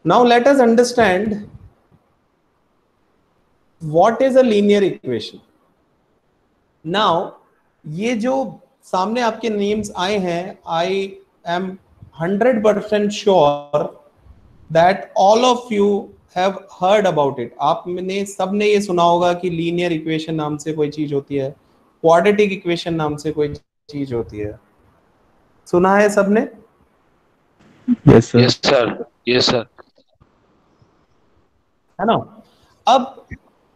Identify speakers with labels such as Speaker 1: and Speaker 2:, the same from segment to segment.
Speaker 1: Now let us understand what is a linear equation. Now ये जो सामने आपके नेम्स आए हैं, I am 100% sure that all of you have heard about it. आपने सबने ये सुना होगा कि लीनियर इक्वेशन नाम से कोई चीज होती है, क्वाड्रेटिक इक्वेशन नाम से कोई चीज होती है. सुना है सबने?
Speaker 2: Yes, sir.
Speaker 3: Yes, sir. Yes, sir.
Speaker 1: है ना. अब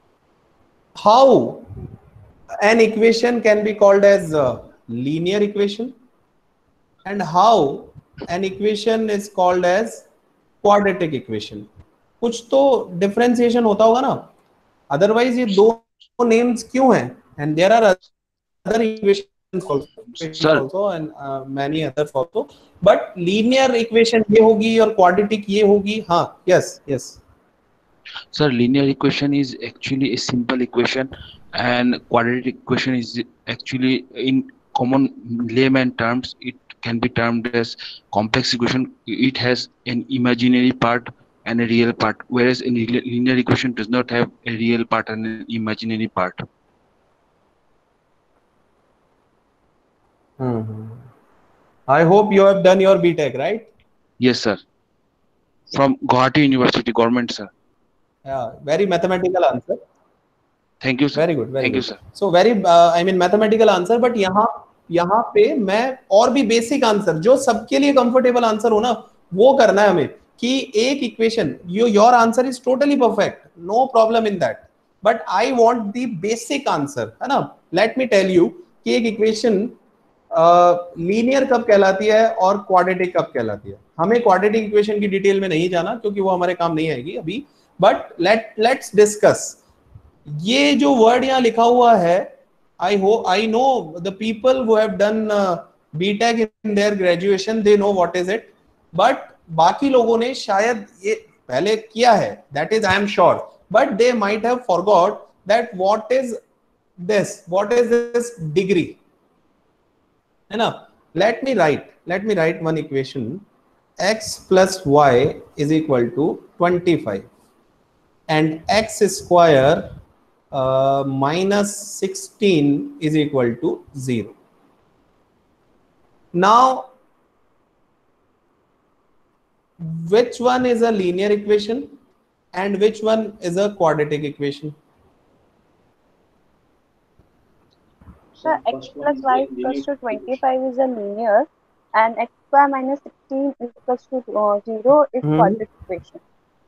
Speaker 1: how an equation can be called as a linear equation and how an equation is called as quadratic equation. कुछ तो डिफरेंशिएशन होता होगा ना, अदरवाइज ये दो नेम्स क्यों हैं? And there are other equations also and many others also, but linear equation ये होगी और quadratic ये होगी. हाँ, yes.
Speaker 3: Sir, linear equation is actually a simple equation, and quadratic equation is actually, in common layman terms, it can be termed as complex equation. It has an imaginary part and a real part, whereas in linear equation does not have a real part and an imaginary part.
Speaker 1: I hope you have done your BTech, right?
Speaker 3: Yes, sir. From Guwahati University, government, sir.
Speaker 1: Yeah, very mathematical answer.
Speaker 3: Thank you, sir.
Speaker 1: Very good.
Speaker 3: Thank you, sir.
Speaker 1: So very mathematical answer, but यहाँ पे मैं और भी basic answer जो सबके लिए comfortable answer हो ना, वो करना है हमें. कि एक equation, your answer is totally perfect, no problem in that, but I want the basic answer, है ना. लेट मी टेल यू कि एक इक्वेशन लीनियर कब कहलाती है और क्वाड्रेटिक कब कहलाती है. हमें क्वाड्रेटिक इक्वेशन की डिटेल में नहीं जाना क्योंकि वो हमारे काम नहीं आएगी अभी, बट लेट्स डिस्कस. ये जो वर्ड यहाँ लिखा हुआ है, I know the people who have done BTech in their graduation, they know what is it, but बाकी लोगों ने शायद ये पहले किया है, that is I am sure, but they might have forgot that what is this degree, है ना. Let me write one equation. X plus y is equal to 25 and x square minus 16 is equal to 0. Now, which one is a linear equation and which one is a quadratic equation?
Speaker 4: Sir, x plus y is equals to 25 is a linear, and x square minus 16 is equals to 0 is quadratic equation.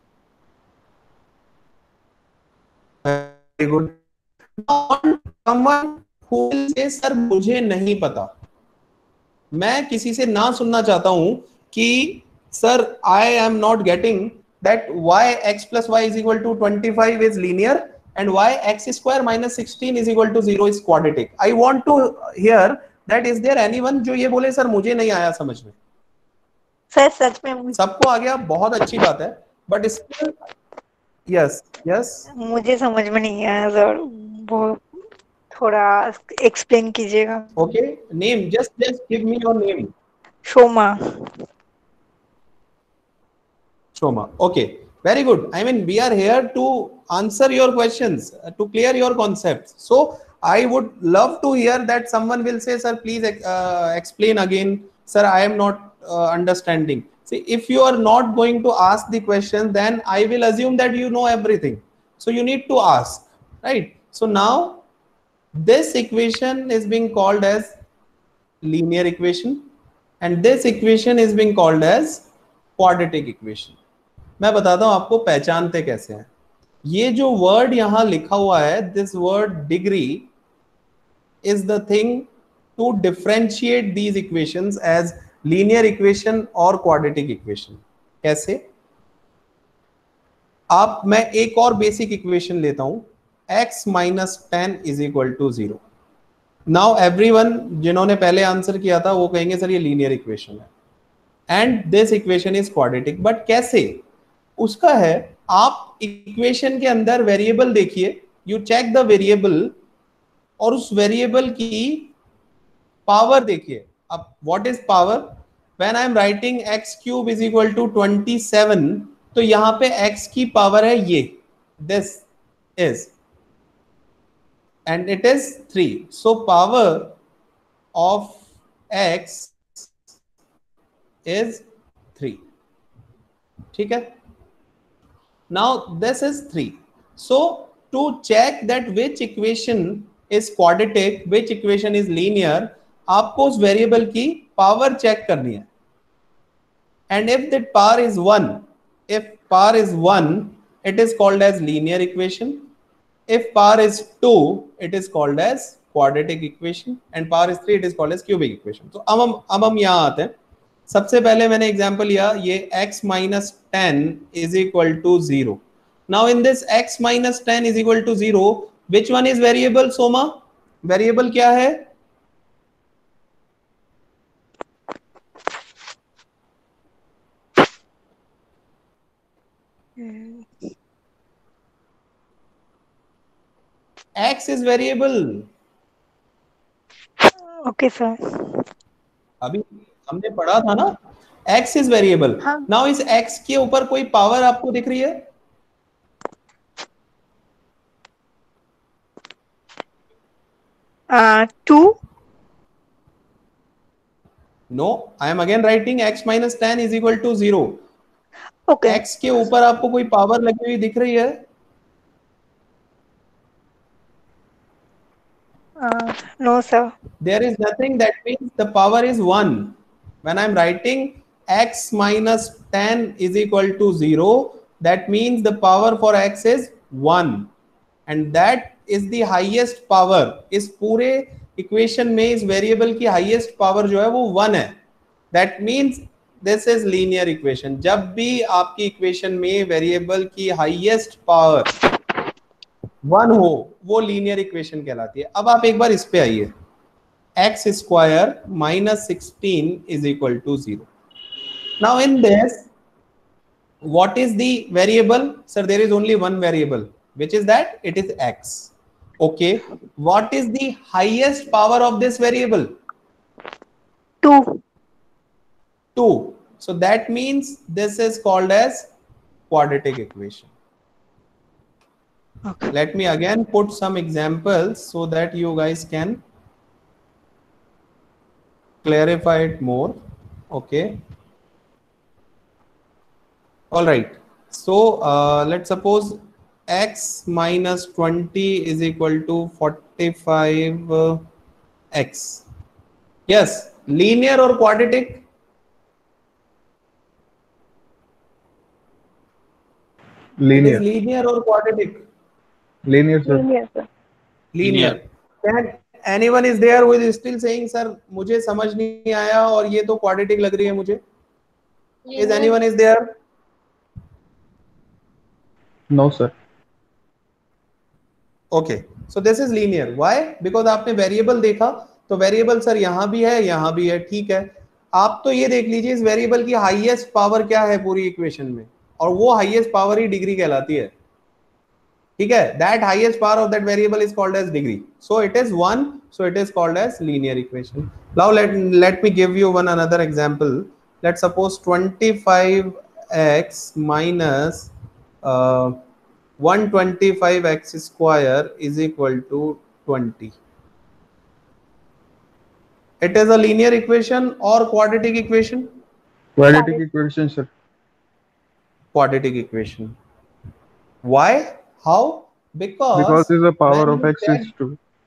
Speaker 1: Very good. Someone who will say, sir मुझे नहीं पता. मैं किसी से ना सुनना चाहता हूं कि sir I am not getting that why x plus y is equal to 25 is linear and why x square minus 16 is equal to 0 is quadratic. I want to hear that is there anyone जो ये बोले sir मुझे नहीं आया समझ में.
Speaker 5: Sir सच में
Speaker 1: सबको आ गया, बहुत अच्छी बात है, बट स्टिल यस
Speaker 5: मुझे समझ में नहीं आया सर, वो थोड़ा एक्सप्लेन कीजिएगा.
Speaker 1: Okay, name just give me your name.
Speaker 5: Shoma.
Speaker 1: Okay, very good. I mean, we are here to answer your questions, to clear your concepts. So I would love to hear that someone will say, sir please explain again, sir I am not understanding. See, if you are not going to ask the question, then I will assume that you know everything, so you need to ask, right? So now this equation is being called as linear equation and this equation is being called as quadratic equation. मैं बताता हूं आपको पहचानते कैसे हैं. ये जो word यहां लिखा हुआ है, this word degree is the thing to differentiate these equations as linear equation और क्वाड्रेटिक इक्वेशन. कैसे? आप मैं एक और बेसिक इक्वेशन लेता हूं, x minus 10 is equal to 0. Now everyone जिन्होंने पहले आंसर किया था वो कहेंगे सर ये लीनियर इक्वेशन है and this equation is quadratic. But कैसे? उसका है, आप इक्वेशन के अंदर वेरिएबल देखिए, यू चेक द वेरिएबल और उस वेरिएबल की पावर देखिए. अब what is power? When I am writing x cube is equal to 27, तो यहां पे x की पावर है ये, this is, and it is 3. So power of x is 3. ठीक है. Now this is 3. So to check that which equation is quadratic, which equation is linear, आपको उस वेरिएबल की पावर चेक करनी है. And if that power is 1, if power is 1, it is called as linear equation. If power is 2, it is called as quadratic equation, and power is 3, it is called as cubic equation. तो अब हम यहाँ आते हैं. सबसे पहले मैंने example लिया, ये x minus 10 is equal to 0. Now in this x minus 10 is equal to 0, which one is variable, Soma? Variable क्या है? X is variable.
Speaker 5: Okay sir.
Speaker 1: अभी हमने पढ़ा था ना, x is variable.
Speaker 5: हाँ.
Speaker 1: Now इस x के ऊपर कोई पावर आपको दिख रही है?
Speaker 5: Two.
Speaker 1: No, I am again writing x minus 10 is equal to 0.
Speaker 5: Okay.
Speaker 1: x के ऊपर आपको कोई पावर लगी हुई दिख रही है?
Speaker 5: No sir.
Speaker 1: There is nothing. That means the power is 1. When I am writing x minus 10 is equal to 0, that means the power for x is 1, and that is the highest power. इस पूरे equation में इस variable की highest power जो है वो 1 है. That means this is linear equation. जब भी आपकी इक्वेशन में वेरिएबल की हाईएस्ट पावर 1 हो, वो लीनियर इक्वेशन कहलाती है. अब आप एक बार इस पे आइए, x square minus 16 is equal to 0. Now in this, what is the variable? Sir, there is only one variable, which is that it is x. Okay, what is the highest power of this variable?
Speaker 5: 2.
Speaker 1: 2. So that means this is called as quadratic equation.
Speaker 5: Okay.
Speaker 1: Let me again put some examples so that you guys can clarify it more. Okay. All right. So let's suppose x minus 20 is equal to 45 x. Yes, linear or quadratic?
Speaker 2: Linear.
Speaker 1: It is linear or quadratic?
Speaker 2: Linear, sir.
Speaker 4: Linear, sir.
Speaker 1: Linear. Can anyone is there who is still saying, sir, मुझे समझ नहीं आया और ये तो quadratic लग रही है मुझे? Is anyone is there?
Speaker 2: No, sir.
Speaker 1: Okay. So this is linear. Why? Because आपने variable देखा, तो variable सर यहाँ भी है, ठीक है. आप तो ये देख लीजिए इस वेरिएबल की हाईएस्ट पावर क्या है पूरी इक्वेशन में, और वो हाईएस्ट पावर ही डिग्री कहलाती है. ठीक है, that highest power of that variable is called as degree. So it is 1, so it is called as linear equation. Now let me give you one another example. Let's suppose 25x minus 125x square is equal to 20. It is a linear equation or quadratic equation?
Speaker 2: Quadratic equation, sir.
Speaker 1: Quadratic equation. Why? How? Because
Speaker 2: the power
Speaker 1: when
Speaker 2: of
Speaker 1: you
Speaker 2: x
Speaker 1: check-
Speaker 2: is 2.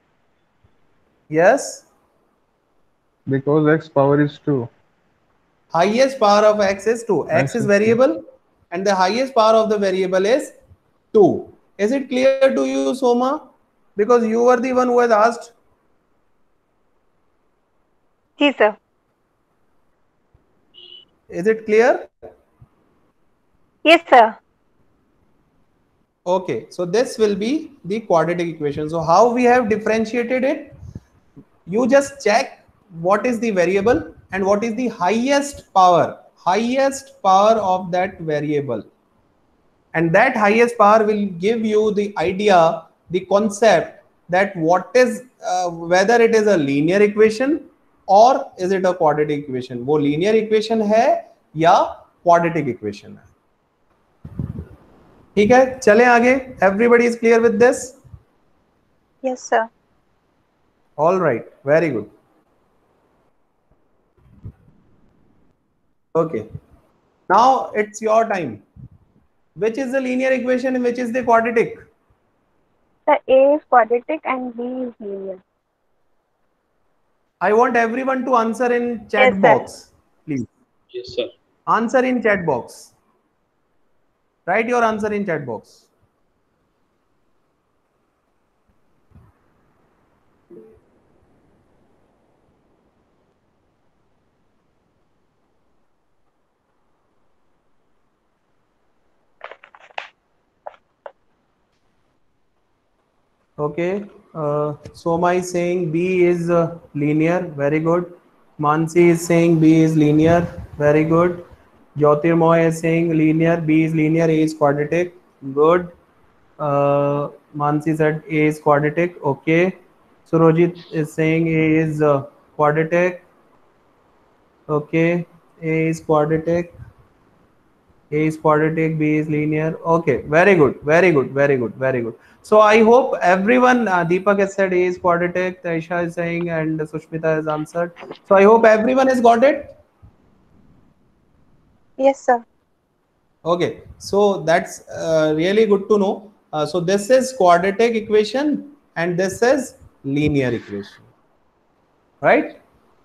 Speaker 1: Yes,
Speaker 2: Because x power is 2.
Speaker 1: highest power of x is 2. X is variable and the highest power of the variable is 2. Is it clear to you, Soma? Because you were the one who has asked.
Speaker 5: Yes sir.
Speaker 1: Is it clear?
Speaker 5: Yes sir.
Speaker 1: Okay, so this will be the quadratic equation. So how we have differentiated it? You just check what is the variable and what is the highest power of that variable, and that highest power will give you the idea, the concept that what is whether it is a linear equation or is it a quadratic equation. वो linear equation है या quadratic equation है. ठीक है, चले आगे. Everybody is clear with this?
Speaker 4: Yes, sir.
Speaker 1: All right, very good. Okay, now it's your time. Which is the linear equation and which is the quadratic?
Speaker 4: The A is quadratic and B is linear.
Speaker 1: I want everyone to answer in chat
Speaker 4: Yes, sir.
Speaker 1: box, please.
Speaker 3: Yes, sir.
Speaker 1: Answer in chat box. Write your answer in chat box. Okay, Soma is saying B is linear. Very good. Mansi is saying B is linear. Very good. Jyotirmoy is saying linear. B is linear. A is quadratic. Good. Mansi said A is quadratic. Okay. Surojit is saying A is quadratic. Okay. A is quadratic. A is quadratic, B is linear. Okay, very good, very good, very good, very good. So I hope everyone, Deepak has said A is quadratic, Taisha is saying, and Sushmita has answered. So I hope everyone has got it.
Speaker 4: Yes, sir.
Speaker 1: Okay, so that's really good to know. So this is quadratic equation and this is linear equation, right?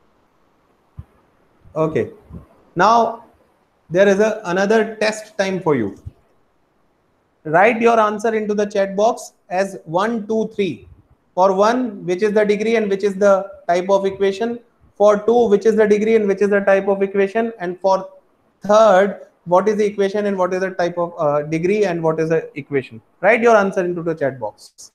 Speaker 1: Okay, now there is another test time for you. Write your answer into the chat box as 1, 2, 3. For 1, which is the degree and which is the type of equation. For 2, which is the degree and which is the type of equation. And for 3rd, what is the equation and what is the type of degree and what is the equation. Write your answer into the chat box.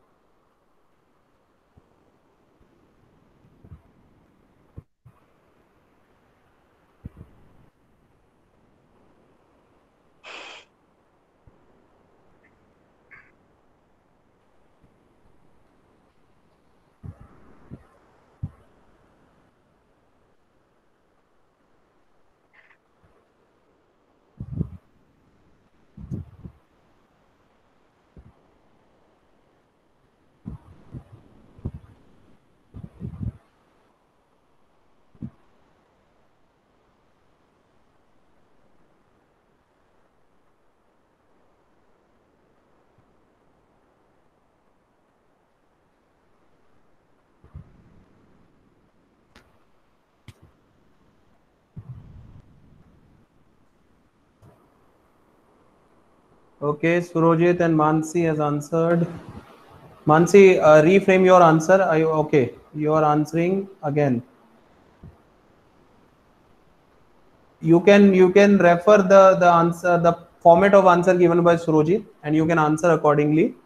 Speaker 1: Okay, Surojit and Mansi has answered. Mansi, reframe your answer. Are you okay? You are answering again. You can refer the answer, the format of answer given by Surojit, and you can answer accordingly.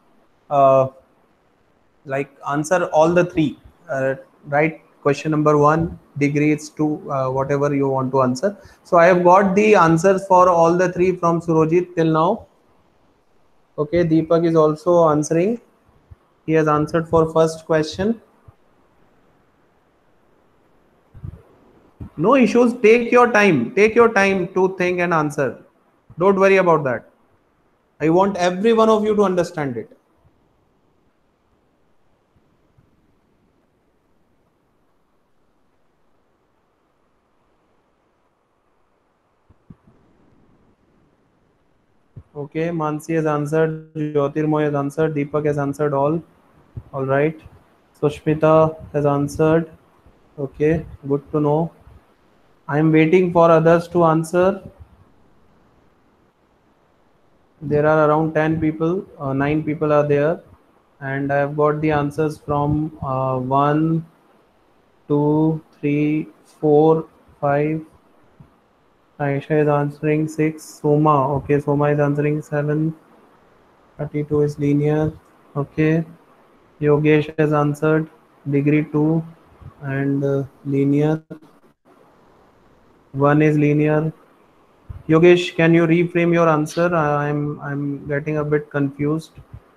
Speaker 1: Like answer all the three. Right? Question number 1, degree is 2, whatever you want to answer. So I have got the answers for all the three from Surojit till now. Okay, Deepak is also answering. He has answered for first question. No issues. Take your time. Take your time to think and answer. Don't worry about that. I want every one of you to understand it. Okay, Mansi has answered, Jyotirmoy has answered, Deepak has answered all. All right. Sushmita has answered. Okay, good to know. I am waiting for others to answer. There are around 10 people, 9 people are there, and I have got the answers from 1, 2, 3, 4, 5. Aisha is answering 6. Soma, okay, Soma is answering 7. 32 is linear. Okay. Yogesh has answered degree 2 and linear. 1 is linear. Yogesh, can you reframe your answer? I'm getting a bit confused.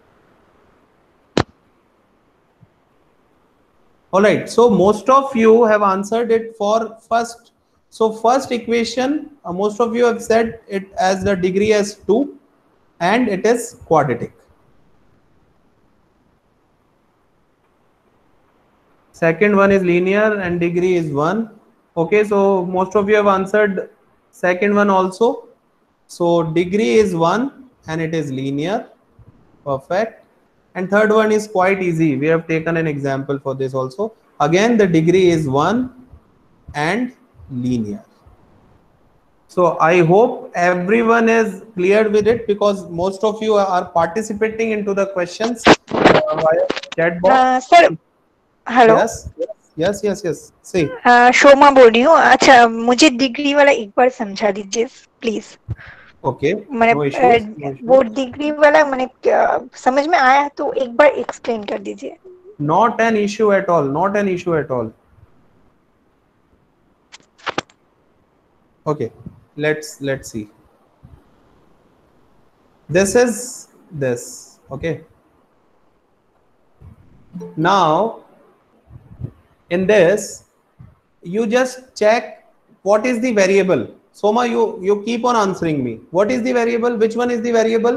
Speaker 1: All right, so most of you have answered it for first. So first equation, most of you have said it as the degree as 2, and it is quadratic. Second one is linear and degree is 1. Okay, so most of you have answered second one also. So degree is 1 and it is linear. Perfect. And third one is quite easy. We have taken an example for this also. Again, the degree is 1 and linear. So I hope everyone is clear with it, because most of you are participating into the questions via chat box.
Speaker 5: Sir hello,
Speaker 1: Yes. See.
Speaker 5: Shoma बोल रही हूँ. अच्छा, मुझे degree वाला एक बार समझा दीजिए प्लीज.
Speaker 1: Okay.
Speaker 5: मैंने
Speaker 1: No issues.
Speaker 5: वो डिग्री वाला मैंने समझ में आया, तो एक बार एक्सप्लेन कर दीजिए.
Speaker 1: Not an issue at all. Not an issue at all. Okay. Let's see. This is this. Okay. Now in this, you just check what is the variable. Soma, you keep on answering me. What is the variable? Which one is the variable?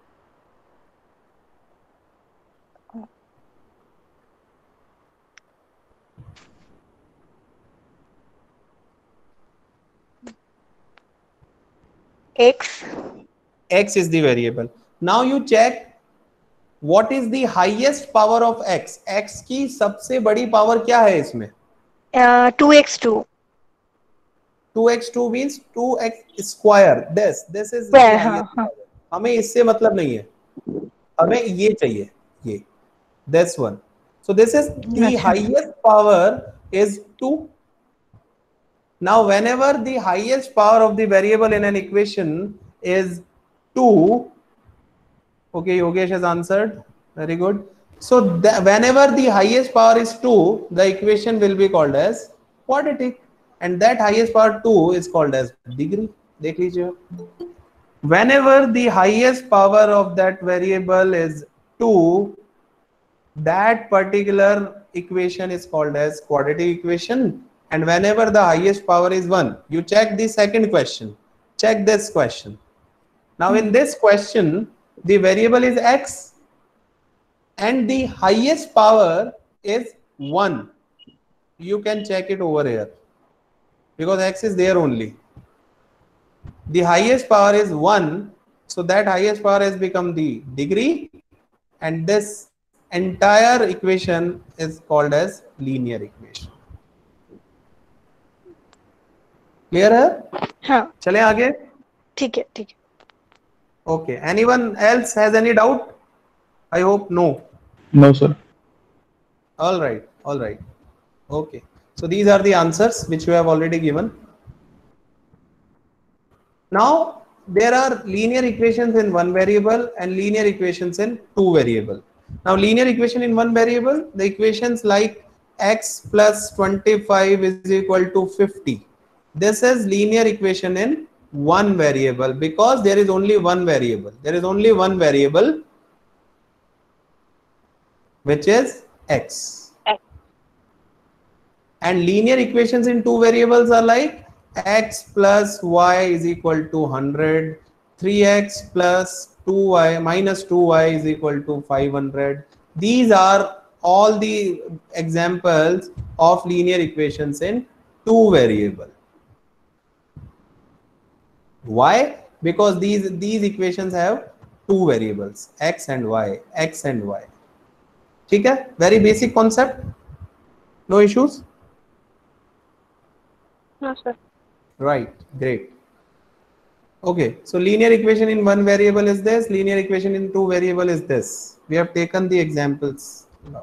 Speaker 1: X is the variable. Now you check what is the highest power of x. X की सबसे बड़ी power क्या है इसमें?
Speaker 5: 2x2.
Speaker 1: 2x2 means 2x square. This is
Speaker 5: Square,
Speaker 1: the highest
Speaker 5: हाँ.
Speaker 1: power. हमें इससे मतलब नहीं है, हमें ये चाहिए, ये this one. So this is the highest power is 2. Now whenever the highest power of the variable in an equation is 2, okay, Yogesh has answered, very good. So whenever the highest power is 2, the equation will be called as quadratic, and that highest power 2 is called as degree. देख लीजिए, whenever the highest power of that variable is 2, that particular equation is called as quadratic equation. And whenever the highest power is 1, you check the second question, check this question. Now in this question, the variable is x and the highest power is 1. You can check it over here because x is there only. The highest power is 1, so that highest power has become the degree, and this entire equation is called as linear equation. Clear है?
Speaker 5: हाँ.
Speaker 1: चले आगे.
Speaker 5: ठीक है, ठीक है.
Speaker 1: Okay. Anyone else has any doubt? I hope no.
Speaker 2: No, sir.
Speaker 1: All right. Okay. So these are the answers which you have already given. Now there are linear equations in one variable and linear equations in two variable. Now linear equation in one variable, the equations like x plus 25 is equal to 50. This is linear equation in one variable because there is only one variable. There is only one variable, which is x. And linear equations in two variables are like x plus y is equal to 100, 3x plus 2y minus 2y is equal to 500. These are all the examples of linear equations in two variable. Why? Because these equations have two variables, x and y. ठीक है? Very basic concept. No issues?
Speaker 4: No, sir.
Speaker 1: Right, great. Okay, so linear equation in one variable is this, linear equation in two variable is this. We have taken the examples.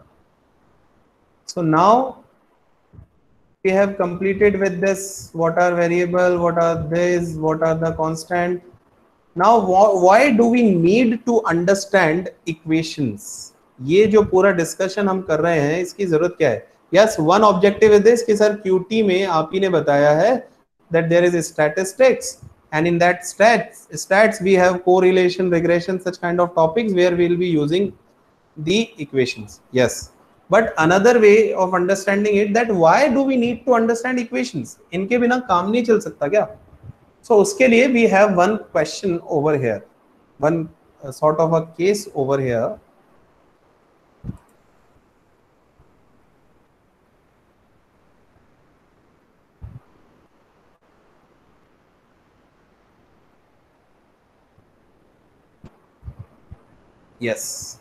Speaker 1: So now we have completed with this, what are variable, what are this, what are the constant. Now why do we need to understand equations? ये जो पूरा discussion हम कर रहे हैं, इसकी जरूरत क्या है? Yes, one objective is this कि सर QT में आप ही ने बताया है that there is statistics, and in that stats we have correlation, regression, such kind of topics where we will be using the equations. Yes, but another way of understanding it, that why do we need to understand equations? इनके बिना काम नहीं चल सकता क्या? So उसके लिए we have one question over here, one sort of a case over here. Yes.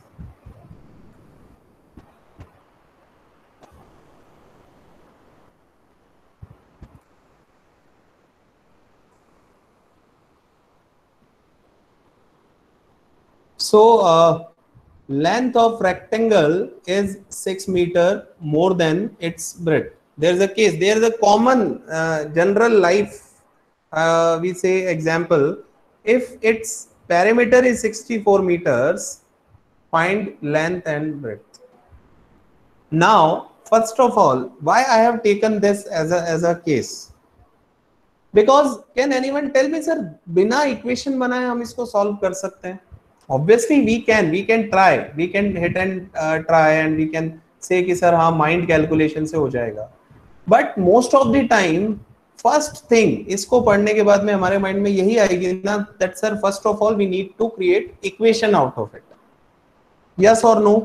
Speaker 1: So length of rectangle is 6 meter more than its breadth. There is a case. There is a common general life we say example. If its perimeter is 64 meters, find length and breadth. Now, first of all, why I have taken this as a case? Because can anyone tell me, sir, बिना equation बनाए हम इसको solve कर सकते हैं? Obviously we can try, we can hit and try, and we can say कि sir हाँ mind calculation से हो जाएगा. But most of the time, first thing इसको पढ़ने के बाद में हमारे mind में यही आएगी ना, that sir first of all we need to create equation out of it. Yes or no?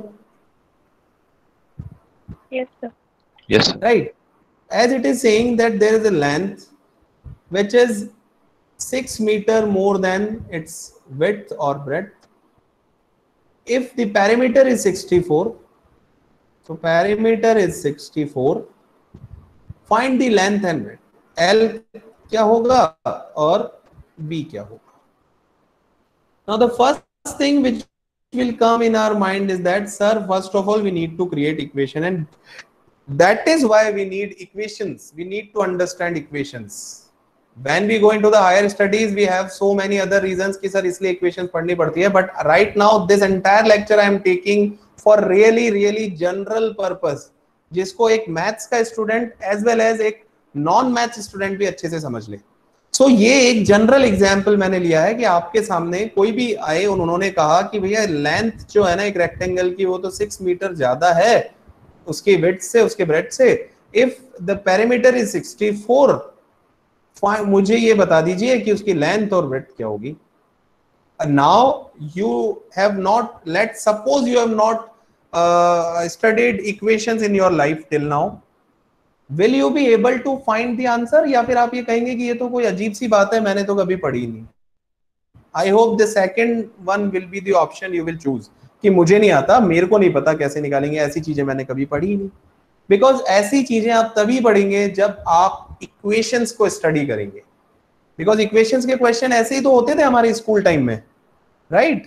Speaker 4: Yes, sir.
Speaker 3: Yes, sir.
Speaker 1: Right. As it is saying that there is a length which is 6 meter more than its width or breadth. If the perimeter is 64, so perimeter is 64, find the length and width. L क्या होगा और B क्या होगा? Now the first thing which will come in our mind is that, sir, first of all we need to create equation, and that is why we need equations. We need to understand equations. When we go into the higher studies, we have so many other reasons कि sir इसलिए equations पढ़नी पड़ती है. But right now this entire lecture I am taking for really general purpose, जिसको एक maths का student as well as एक non maths student भी अच्छे से समझ ले. So ये एक जनरल एग्जाम्पल मैंने लिया है कि आपके सामने कोई भी आए, उन्होंने कहा कि भैया लेंथ जो है ना एक रेक्टेंगल की वो तो 6 मीटर ज्यादा है उसकी विड्थ से, उसके ब्रेड्थ से. इफ द पेरीमीटर इज 64, मुझे ये बता दीजिए कि उसकी लेंथ और विड्थ क्या होगी. Now you have not, let suppose you have not studied equations in your life till now. Will you be able to find the answer? या फिर आप ये कहेंगे कि ये तो कोई अजीब सी बात है, मैंने तो कभी पढ़ी नहीं. I hope the second one will be the option you will choose कि मुझे नहीं आता, मेरे को नहीं पता कैसे निकालेंगे, ऐसी चीजें मैंने कभी पढ़ी नहीं. Because ऐसी चीजें आप तभी पढ़ेंगे जब आप इक्वेशंस को स्टडी करेंगे. Because इक्वेशंस के क्वेश्चन ऐसे ही तो होते थे हमारे स्कूल टाइम में, right?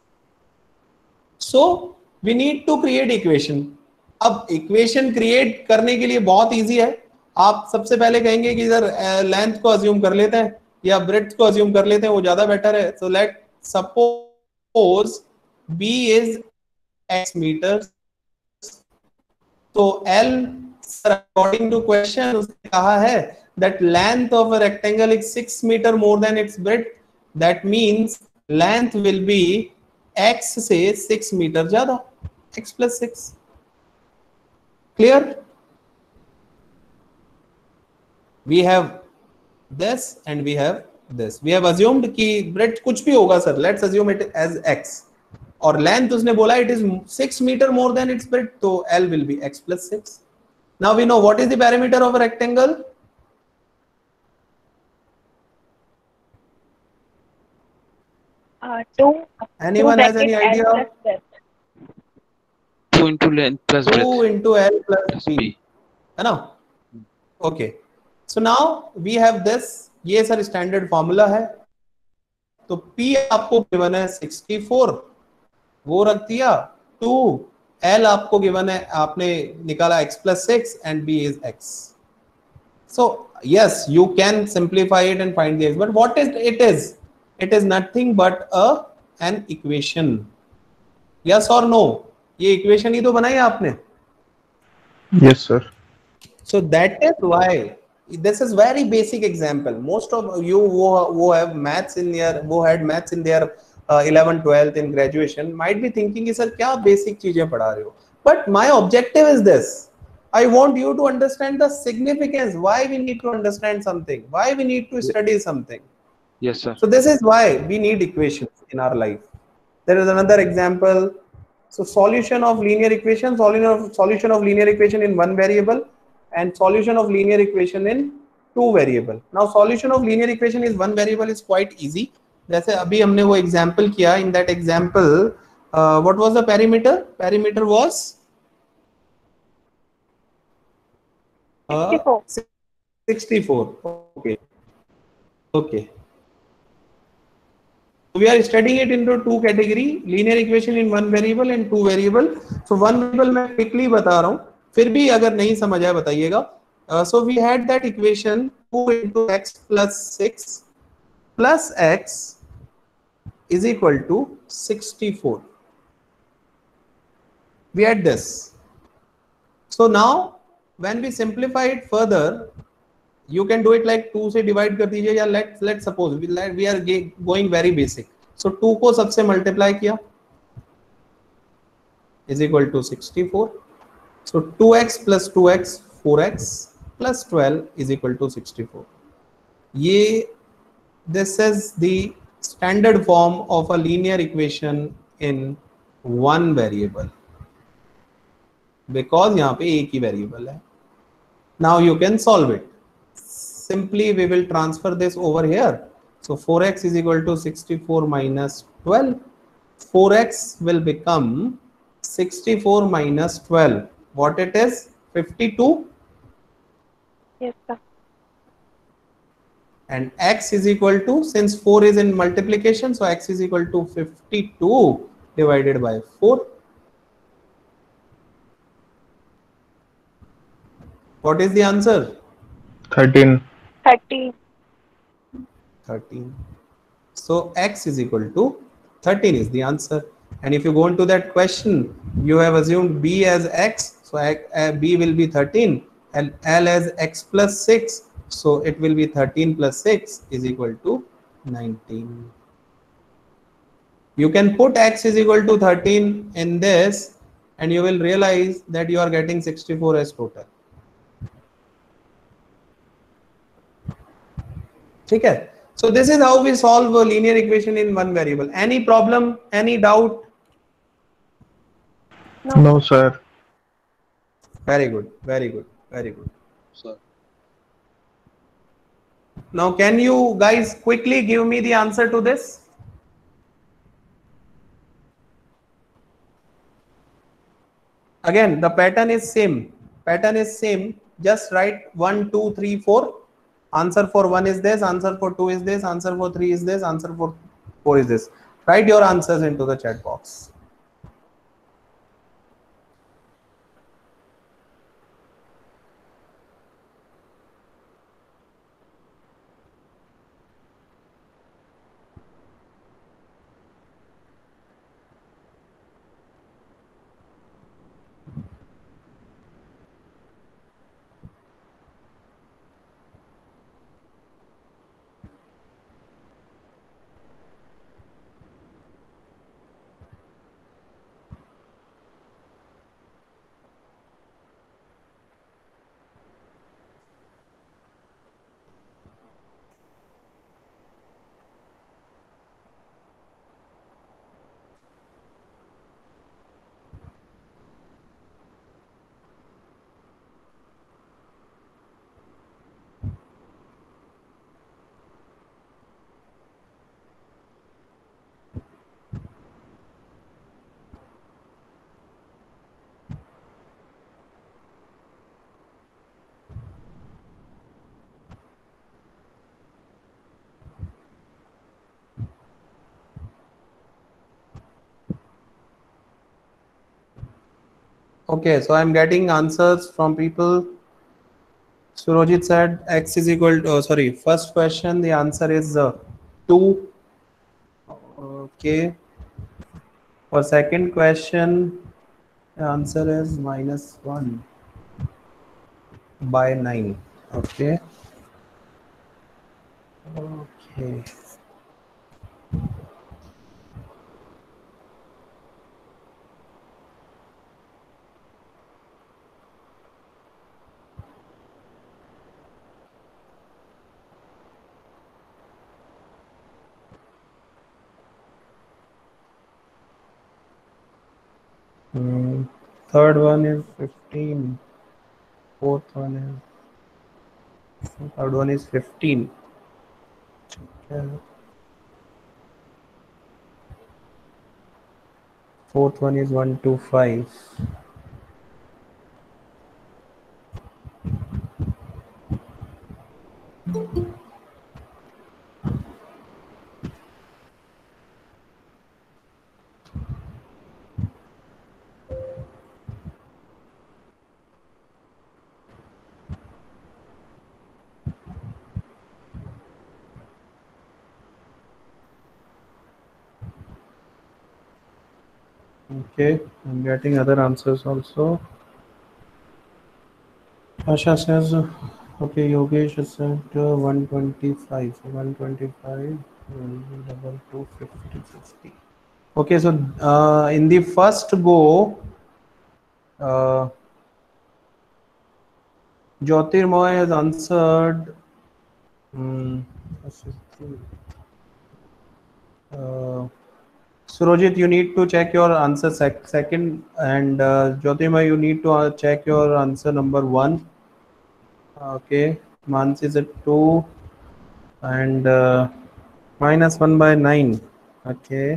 Speaker 1: So we need to create equation. अब इक्वेशन क्रिएट करने के लिए बहुत इजी है. आप सबसे पहले कहेंगे कि इधर लेंथ को अज्यूम कर लेते हैं या ब्रेड्थ को अज्यूम कर लेते हैं, वो ज्यादा बेटर है. So let suppose B is x metre. तो L अकॉर्डिंग टू क्वेश्चन उसने कहा है that length of a rectangle is 6 meter more than its breadth. That means length will be x से 6 मीटर ज्यादा, x plus 6. Clear? We have this and we have this. We have assumed कि breadth कुछ भी होगा sir. Let's assume it as x. और length उसने बोला it is 6 meter more than its breadth, तो L will be x plus 6. Now we know what is the perimeter of a rectangle. Anyone has any idea?
Speaker 3: 2 into length plus breadth.
Speaker 1: 2 into L plus B. है ना? Okay. So now we have this. ये sir standard formula है. तो P आपको given है 64, वो रख दिया. 2 L आपको गिवन है, आपने निकाला x plus 6 and B is x. So yes, you can simplify it and find the x. But what is it is? It is nothing but an equation. Yes or no? ये equation ही तो बनाई आपने.
Speaker 2: Yes, sir.
Speaker 1: So that is why this is very basic example. Most of you who have maths in their, who had maths in their 11th 12th in graduation might be thinking कि sir क्या basic चीजें पढ़ा रहे हो. But my objective is this. I want you to understand the significance, why we need to understand something, why we need to study something.
Speaker 3: Yes, sir.
Speaker 1: So this is why we need equations in our life. There is another example. So solution of linear equation, solution of linear equation in one variable and solution of linear equation in two variable. Now solution of linear equation is one variable is quite easy. जैसे अभी हमने वो example किया. In that example, what was the perimeter? Perimeter was
Speaker 4: 64.
Speaker 1: 64. Okay. Okay. We are studying it into two category, linear equation in one variable and two variable. So one variable मैं quickly बता रहा हूँ, फिर भी अगर नहीं समझ आया बताइएगा. So we had that equation 2 into x plus 6 plus x is equal to 64. We had this. So now when we simplify it further, you can do it like 2 से divide कर दीजिए या let's suppose we are going very basic. So 2 को सबसे multiply किया is equal to 64. So 2x plus 2x 4x plus 12 is equal to 64. This is the standard form of a linear equation in one variable because यहाँ पे एक ही variable है. Now you can solve it. Simply we will transfer this over here. So 4x is equal to 64 minus 12. 4x will become 64 minus 12. What it is? 52.
Speaker 4: Yes, sir.
Speaker 1: And x is equal to, since 4 is in multiplication, so x is equal to 52 divided by 4. What is the answer?
Speaker 2: 13.
Speaker 4: 30.
Speaker 1: 13. So x is equal to 13 is the answer. And if you go into that question, you have assumed b as x, so b will be 13, and l as x plus 6, so it will be 13 plus 6 is equal to 19. You can put x is equal to 13 in this and you will realize that you are getting 64 as total. Okay. So this is how we solve a linear equation in one variable. Any problem? Any doubt?
Speaker 2: No, sir.
Speaker 1: Very good. Very good. Very good.
Speaker 3: Sir.
Speaker 1: Now, can you guys quickly give me the answer to this? Again, the pattern is same. Pattern is same. Just write 1, 2, 3, 4. Answer for 1 is this. Answer for 2 is this. Answer for 3 is this. Answer for 4 is this. Write your answers into the chat box. Okay, so I'm getting answers from people. Surojit said x is equal to, first question, the answer is 2. Okay. For second question, the answer is -1 by 9. Okay. Okay. third one is 15, fourth one is, third one is 15. Okay. Fourth one is 125. Okay, I'm getting other answers also. Asha says, okay, Yogesh has said 125. So 125 double 250, 50. Okay, so in the first go, Jyotirmoy has answered. Surojit, you need to check your answer second, and Jyotirmoy, you need to check your answer number 1. Okay, Mansi is at 2, and minus 1 by 9. Okay.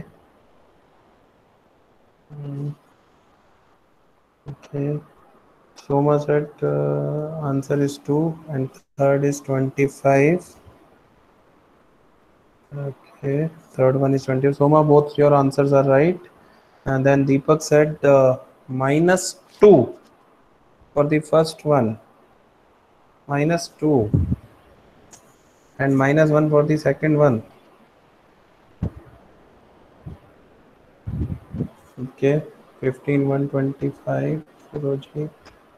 Speaker 1: Okay. Soma said answer is 2, and third is 25. Okay, third one is 20. Soma, both your answers are right. And then Deepak said minus 2 for the first one, minus 2, and minus 1 for the second one. Okay, 15, 125. Surojit.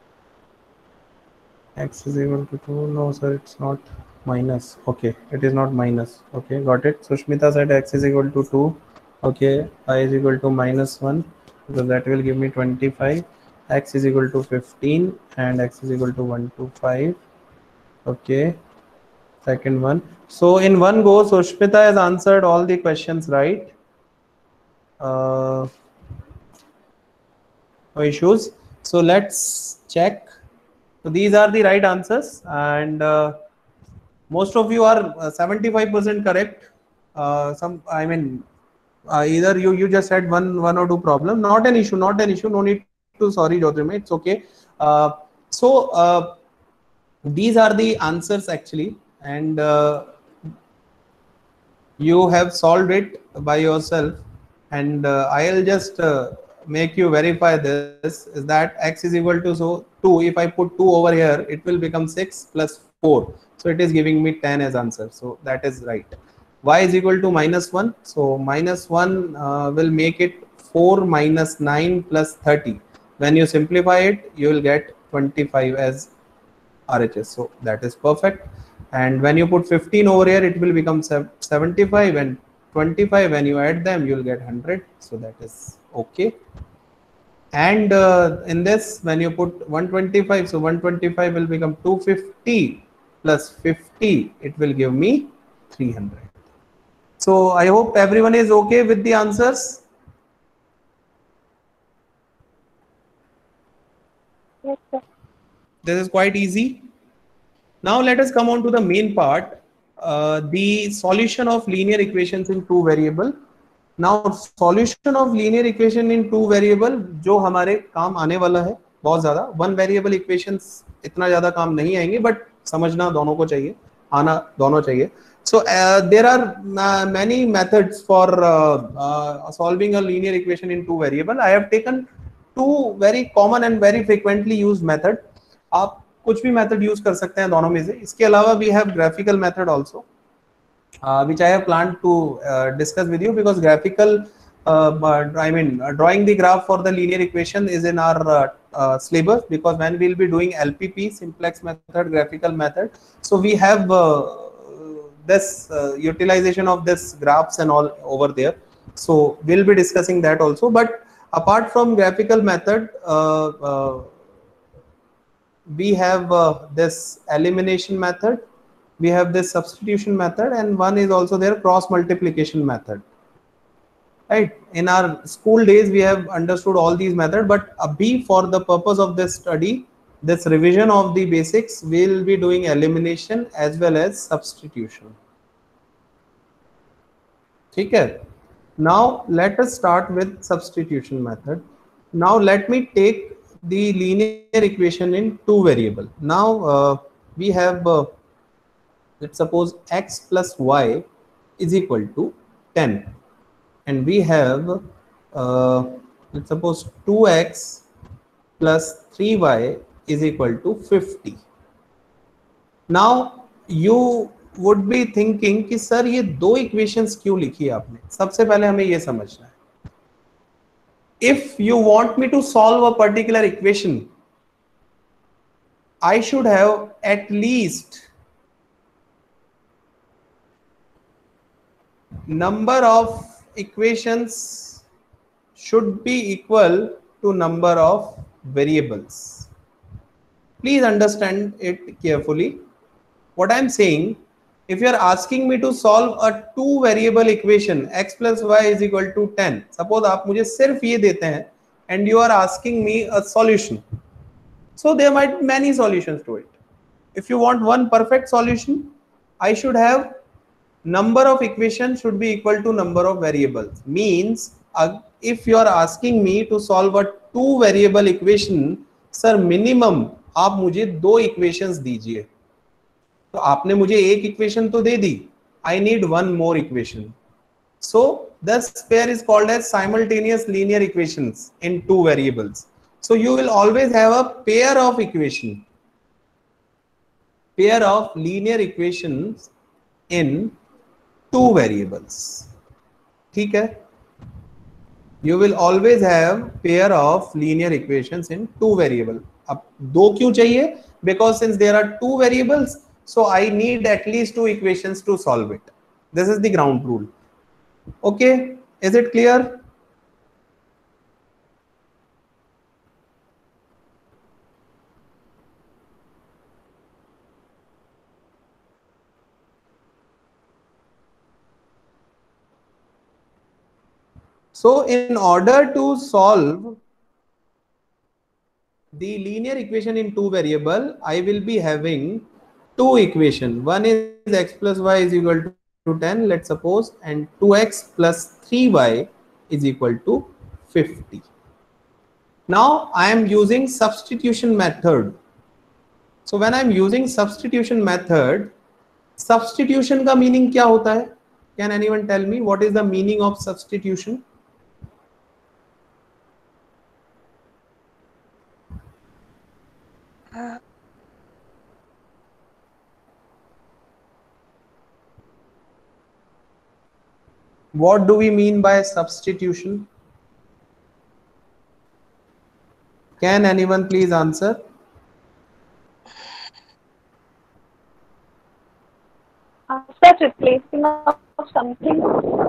Speaker 1: X is equal to 2. No, sir, it's not minus. Okay, it is not minus. Okay, got it. Sushmita said X is equal to 2. Okay, Y is equal to minus 1. So that will give me 25. X is equal to 15 and X is equal to 125. Okay, second one. So in one go, Sushmita has answered all the questions right. No issues. So let's check. So these are the right answers, and most of you are 75% correct. Either you just had one or two problem. Not an issue. Not an issue. No need to sorry, Jyotirmoy. It's okay. These are the answers actually, and you have solved it by yourself. And I'll just make you verify this. Is that X is equal to 2. If I put 2 over here, it will become 6 plus 4. So it is giving me 10 as answer. So that is right. Y is equal to minus 1. So minus 1 will make it 4 minus 9 plus 30. When you simplify it, you will get 25 as RHS. So that is perfect. And when you put 15 over here, it will become 75, and 25, when you add them, you will get 100. So that is okay. And in this, when you put 125, so 125 will become 250 plus 50, it will give me 300. So I hope everyone is okay with the answers.
Speaker 4: Yes, sir.
Speaker 1: This is quite easy. Now let us come on to the main part, the solution of linear equations in two variable. Now solution of linear equation in two variable जो हमारे काम आने वाला है बहुत ज़्यादा, one variable equations इतना ज़्यादा काम नहीं आएंगे, but समझना दोनों को चाहिए, आना दोनों चाहिए. So there are many methods for solving a linear equation in two variable. I have taken two very common and very frequently used method. आप कुछ भी मेथड यूज कर सकते हैं दोनों में से. इसके अलावा we have graphical method also, which I have planned to discuss with you, because graphical drawing the graph for the linear equation is in our syllabus, because when we'll be doing LPP, simplex method, graphical method, so we have this utilization of this graphs and all over there. So we'll be discussing that also. But apart from graphical method, we have this elimination method, we have this substitution method, and one is also there, cross multiplication method. right? In our school days we have understood all these methods, but abhi for the purpose of this study, this revision of the basics, we'll be doing elimination as well as substitution. Okay. Now let us start with substitution method. Now let me take the linear equation in two variable. Now we have let's suppose x plus y is equal to 10, and we have let's suppose 2x plus 3y is equal to 50. Now you would be thinking कि sir ये दो equations क्यों लिखी है आपने? सबसे पहले हमें ये समझना है, if you want me to solve a particular equation, I should have at least number of equations should be equal to number of variables. Please understand it carefully. What I'm saying, if you are asking me to solve a two variable equation x plus y is equal to 10, suppose आप मुझे सिर्फ ये देते हैं and you are asking me a solution, so there might be many solutions to it. If you want one perfect solution, I should have number of equations should be equal to number of variables. Means if you are asking me to solve a two variable equation, sir minimum आप मुझे दो equations दीजिए. तो आपने मुझे एक equation तो दे दी, I need one more equation. So this pair is called as simultaneous linear equations in two variables. So you will always have a pair of equation, pair of linear equations in two variables. ठीक है, you will always have pair of linear equations in two variable. अब दो क्यों चाहिए? Because since there are two variables, so I need at least two equations to solve it. This is the ground rule. Okay, is it clear? So in order to solve the linear equation in two variable, I will be having two equation. One is x plus y is equal to 10, let's suppose, and 2x plus 3y is equal to 50. Now I am using substitution method. So when I am using substitution method, substitution का meaning क्या होता है? Can anyone tell me what is the meaning of substitution? What do we mean by substitution? Can anyone please answer?
Speaker 4: Sir, replacing of something.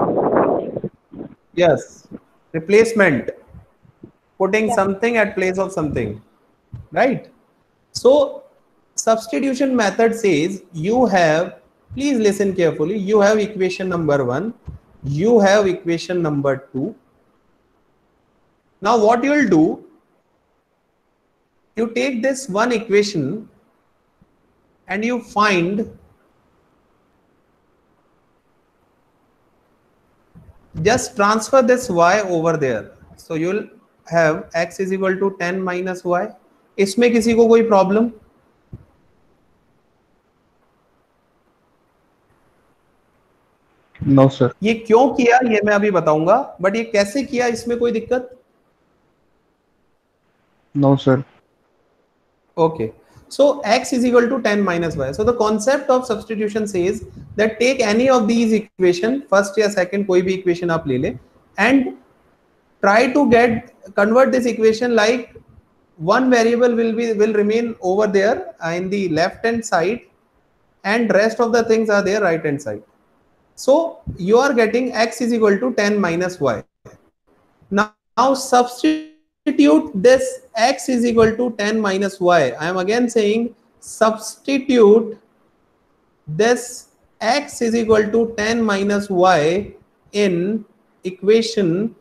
Speaker 1: Yes, replacement, putting something at place of something, right? So substitution method says you have, please listen carefully, you have equation number 1, you have equation number 2. Now what you will do, you take this one equation and you find, just transfer this y over there. So you will have x is equal to 10 minus y. इसमें किसी को कोई problem?
Speaker 2: No sir.
Speaker 1: ये क्यों किया ये मैं अभी बताऊंगा, बट ये कैसे किया इसमें कोई दिक्कत?
Speaker 2: No sir.
Speaker 1: Okay, so x is equal to 10 minus y. So the concept of substitution says that take any of these equation, first या second कोई भी equation आप ले ले, and try to convert this equation like one variable will remain over there in the left hand side and rest of the things are there right hand side. So you are getting x is equal to 10 minus y. Now substitute this x is equal to 10 minus y. I am again saying substitute this x is equal to 10 minus y in equation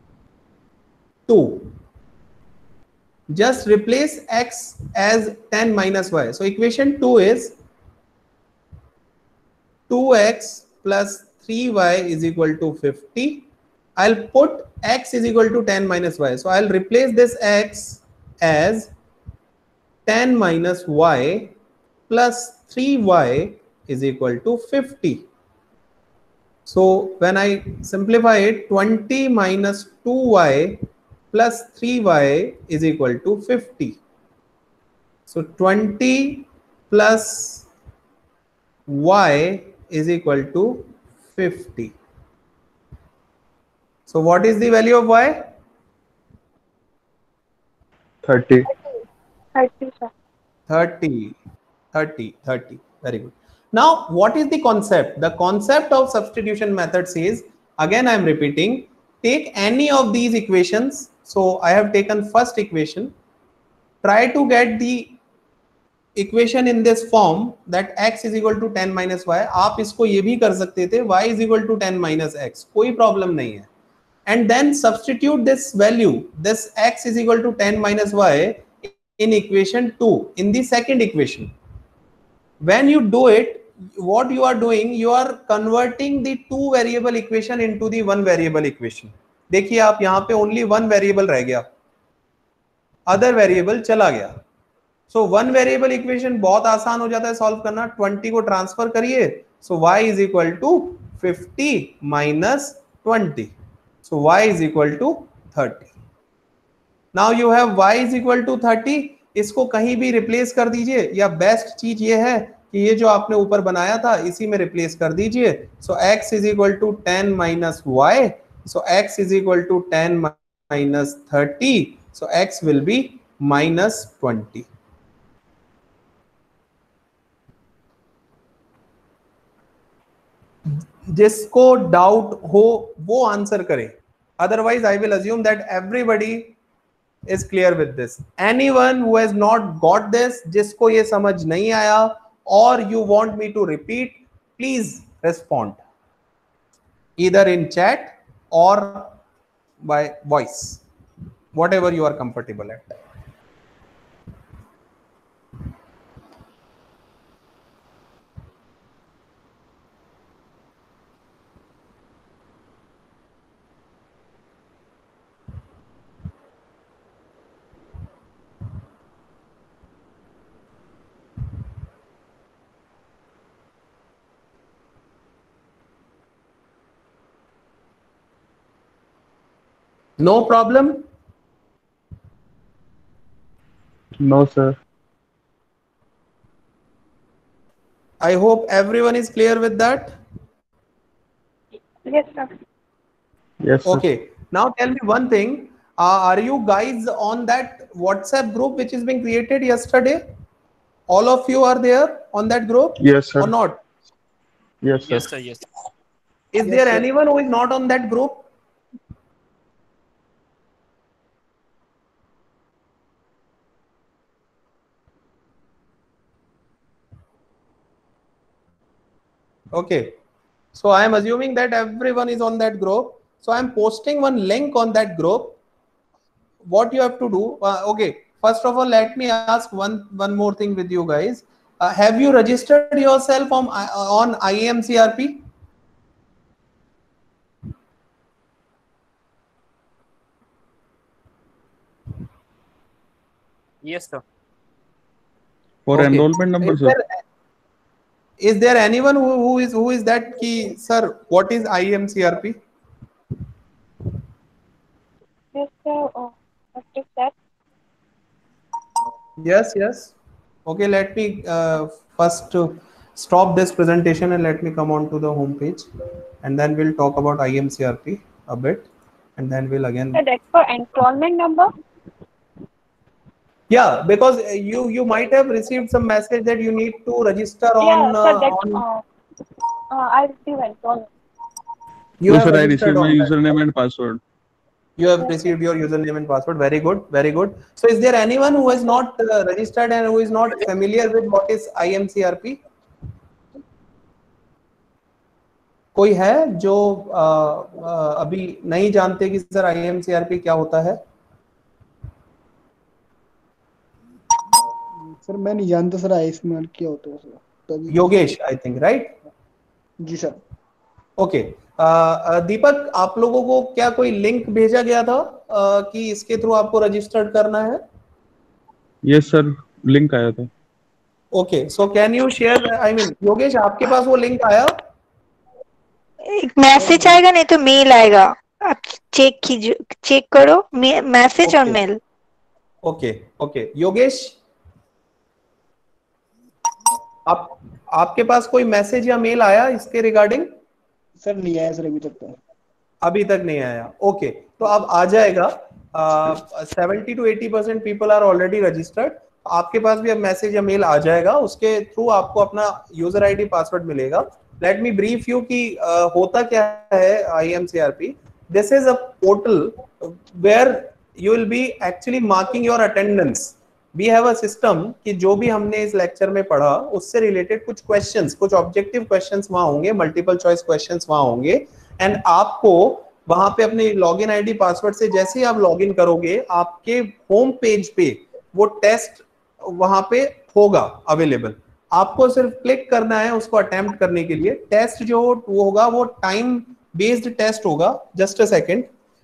Speaker 1: 2, just replace x as 10 minus y. So equation 2 is 2x plus 3y is equal to 50. I'll put x is equal to 10 minus y. So I'll replace this x as 10 minus y plus 3y is equal to 50. So when I simplify it, 20 minus 2y plus 3y is equal to 50. So 20 plus y is equal to 50. So what is the value of y?
Speaker 2: 30.
Speaker 4: 30, sir.
Speaker 1: 30. Very good. Now, what is the concept? The concept of substitution method says, again I am repeating, take any of these equations. So I have taken first equation. Try to get the equation in this form that x is equal to 10 minus y. आप इसको ये भी कर सकते थे, y is equal to 10 minus x. कोई problem नहीं है. And then substitute this value, this x is equal to 10 minus y in equation 2, in the second equation. When you do it, what you are doing, you are converting the two variable equation into the one variable equation. देखिए आप यहाँ पे only one variable रह गया, other variable चला गया. So one variable equation बहुत आसान हो जाता है solve करना. 20 को transfer करिए, so y is equal to 50 minus 20. So y is equal to 30. Now you have y is equal to 30. इसको कहीं भी रिप्लेस कर दीजिए, या बेस्ट चीज ये है कि ये जो आपने ऊपर बनाया था इसी में रिप्लेस कर दीजिए. सो x is equal to 10 minus y. So x is equal to 10 minus 30. So x will be minus 20. जिसको डाउट हो वो आंसर करे, otherwise I will assume that everybody is clear with this. Anyone who has not got this, जिसको ये समझ नहीं आया, or you want me to repeat, please respond either in chat or by voice, whatever you are comfortable at. No problem?
Speaker 2: No, sir.
Speaker 1: I hope everyone is clear with that.
Speaker 4: Yes, sir.
Speaker 2: Yes, sir.
Speaker 1: Okay. Now tell me one thing. Are you guys on that WhatsApp group which is being created yesterday? All of you are there on that group?
Speaker 2: Yes, sir.
Speaker 1: Or not?
Speaker 2: Yes, sir.
Speaker 6: Yes, sir. Yes.
Speaker 1: Is there anyone who is not on that group? Okay. So I am assuming that everyone is on that group. So I am posting one link on that group. What you have to do, okay. First of all, let me ask one more thing with you guys. Have you registered yourself on IAMCRP?
Speaker 6: Yes, sir.
Speaker 2: For
Speaker 1: Okay.
Speaker 2: enrollment number,
Speaker 1: Is
Speaker 2: sir.
Speaker 1: there, is there anyone who is that key, sir? What is IAMCRP?
Speaker 4: Yes, sir. What is that?
Speaker 1: Yes, yes. Okay, let me first stop this presentation and let me come on to the home page, and then we'll talk about IMCRP a bit, and then we'll again.
Speaker 4: Sir, that's for enrollment number?
Speaker 1: Yeah, because you might have received some message that you need to register on.
Speaker 4: Yeah, sir, that's, I received enrollment.
Speaker 1: You
Speaker 2: Yes,
Speaker 1: have
Speaker 2: sir. I
Speaker 1: registered
Speaker 2: received my
Speaker 1: on that.
Speaker 2: username and password.
Speaker 1: You have received your username and password. Very good, very good. So, is there anyone who has not registered and who is not familiar with what is IMCRP? कोई है जो अभी नहीं जानते कि sir IMCRP क्या होता है?
Speaker 6: सर मैं नहीं जानता सर आयुष्मान क्या होता है सर, तभी।
Speaker 1: Yogesh, I think, right?
Speaker 6: जी सर।
Speaker 1: ओके। दीपक, आप लोगों को क्या कोई लिंक भेजा गया था कि इसके थ्रू आपको रजिस्टर्ड करना है?
Speaker 2: यस सर, लिंक आया था।
Speaker 1: Okay, so can you share, I mean Yogesh, आपके पास वो लिंक आया?
Speaker 5: एक मैसेज आएगा, नहीं तो मेल आएगा। आप चेक कीजिए, चेक करो मैसेज और
Speaker 1: okay
Speaker 5: mail.
Speaker 1: Okay okay. Yogesh, आप आपके पास कोई मैसेज या मेल आया इसके रिगार्डिंग?
Speaker 6: सर नहीं आया सर अभी तक तो।
Speaker 1: अभी तक नहीं आया। ओके, तो अब आ जाएगा। 70 to 80% people are already registered. आपके पास भी अब मैसेज या मेल आ जाएगा, उसके थ्रू आपको अपना यूजर आईडी पासवर्ड मिलेगा। लेट मी ब्रीफ यू कि होता क्या है IMCRP। This is a portal where you will be actually marking your attendance. We have a system कि जो भी हमने इस लेक्चर में पढ़ा उससे रिलेटेड कुछ क्वेश्चंस, कुछ ऑब्जेक्टिव क्वेश्चंस वहां होंगे, मल्टीपल चॉइस क्वेश्चंस वहां होंगे, एंड आपको वहां पे अपने लॉगिन आईडी पासवर्ड से जैसे ही आप लॉगिन करोगे, आपके होम पेज पे वो टेस्ट वहां पे होगा अवेलेबल। आपको सिर्फ क्लिक करना है उसको अटेम्प्ट करने के लिए। टेस्ट जो वो होगा वो टाइम बेस्ड टेस्ट होगा। Just a second.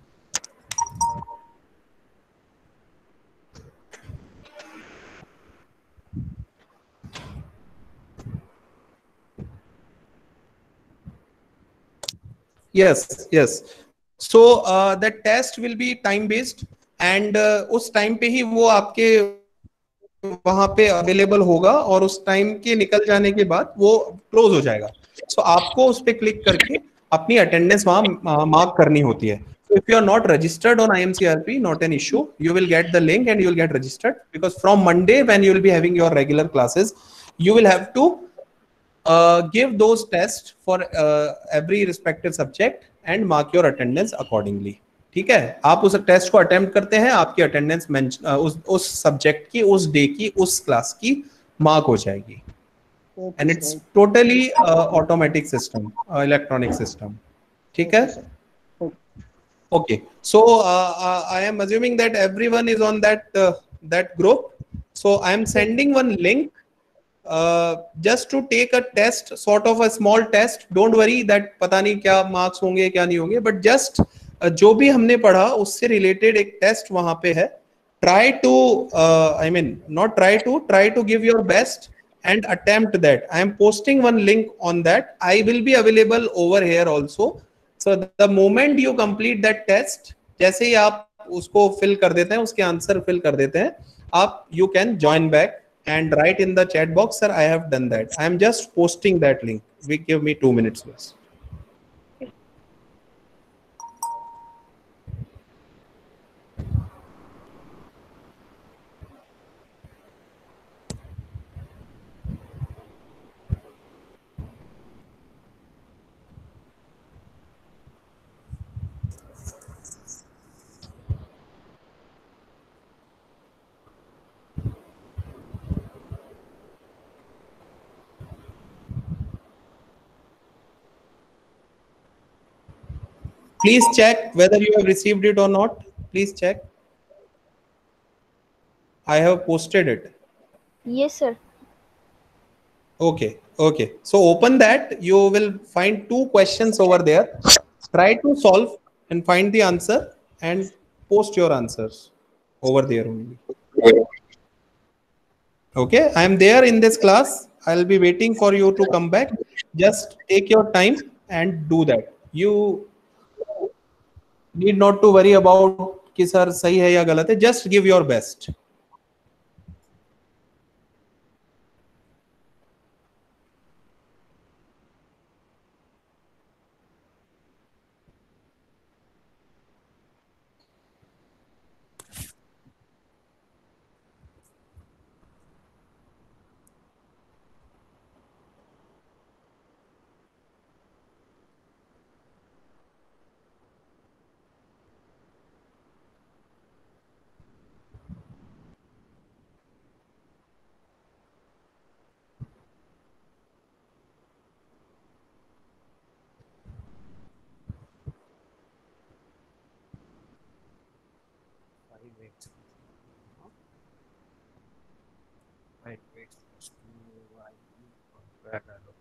Speaker 1: yes yes so the test will be time based and उस टाइम पे ही वो आपके वहां पे अवेलेबल होगा और उस टाइम के निकल जाने के बाद वो क्लोज हो जाएगा। सो आपको उस पर क्लिक करके अपनी अटेंडेंस वहां मार्क करनी होती है। So if you are not registered on IMCRP, not an issue. You will get the link and you will get registered, because from Monday when you will be having your regular classes, you will have to give those tests for every respective subject and mark your attendance accordingly. ठीक है, आप उस test को attempt करते हैं, आपकी attendance उस subject की, उस डे की, उस क्लास की मार्क हो जाएगी।
Speaker 6: Okay
Speaker 1: and
Speaker 6: sir.
Speaker 1: It's totally automatic system, electronic system. ठीक है?
Speaker 6: Okay sir. Okay.
Speaker 1: Okay, so I am assuming that everyone is on that group. So I am sending one link just to take a test, sort of a small test. Don't worry that पता नहीं क्या marks होंगे क्या नहीं होंगे, but just जो भी हमने पढ़ा उससे related एक test वहां पे है। Try to I mean not try to give your best and attempt that. I am posting one link on that. I will be available over here also. So the moment you complete that test, जैसे ही आप उसको fill कर देते हैं, उसके answer fill कर देते हैं, आप you can join back and write in the chat box, sir, I have done that. I am just posting that link. Give me 2 minutes, please. Please check whether you have received it or not. Please check. I have posted it.
Speaker 7: Yes, sir.
Speaker 1: Okay, okay. So open that. You will find 2 questions over there. Try to solve and find the answer and post your answers over there only. Okay, I am there in this class. I'll be waiting for you to come back. Just take your time and do that. You need not to worry about कि sir सही है या गलत है. Just give your best.
Speaker 3: wait. Where are you?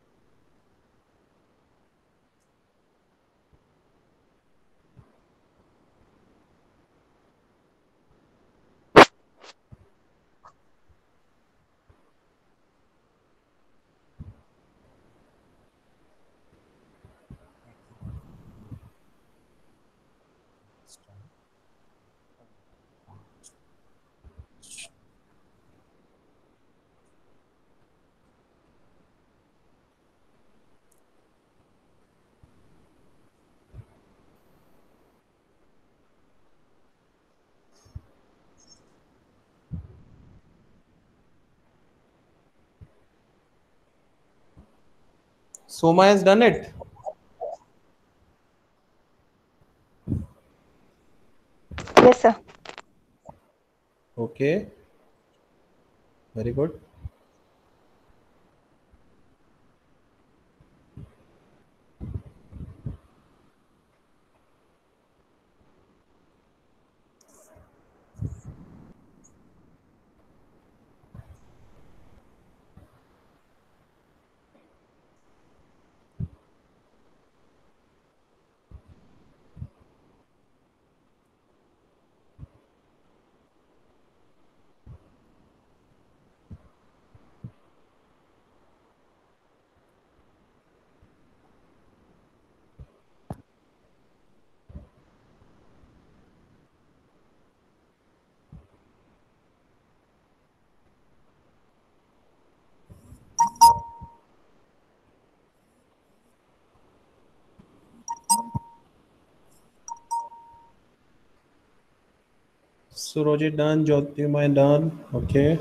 Speaker 1: Soma has done it.
Speaker 5: Yes, sir.
Speaker 1: Okay, very good. Surojit done, Jyotirmay done. Okay.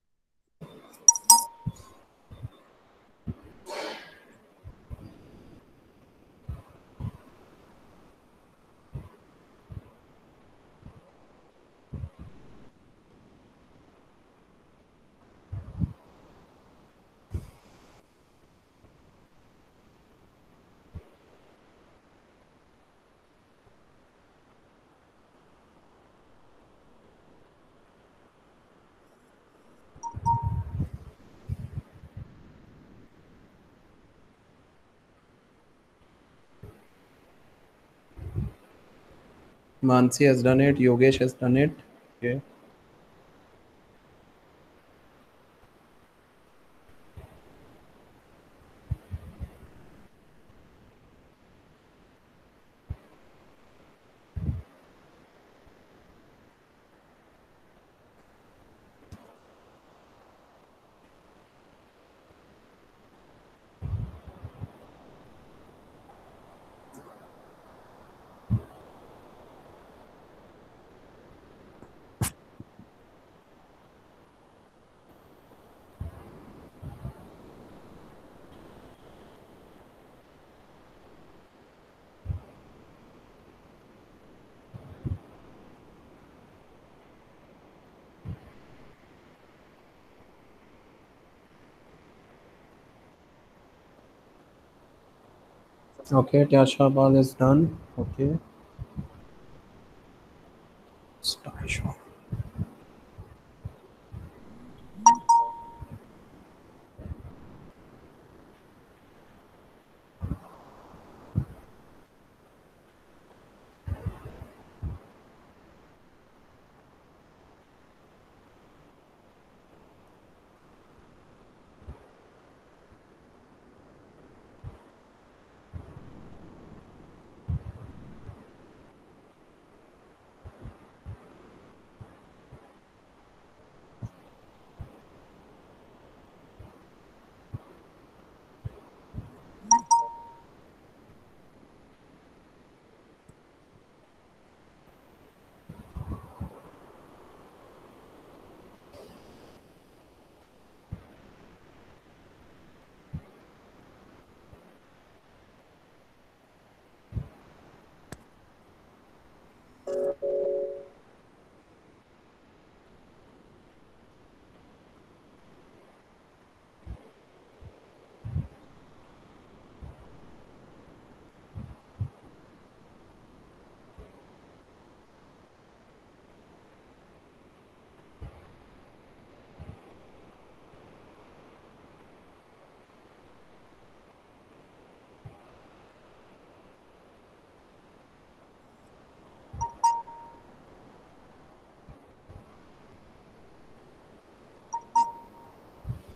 Speaker 1: Mansi has done it. Yogesh has done it. Okay. Okay, Tyasha Bal is done. Okay. Stasha.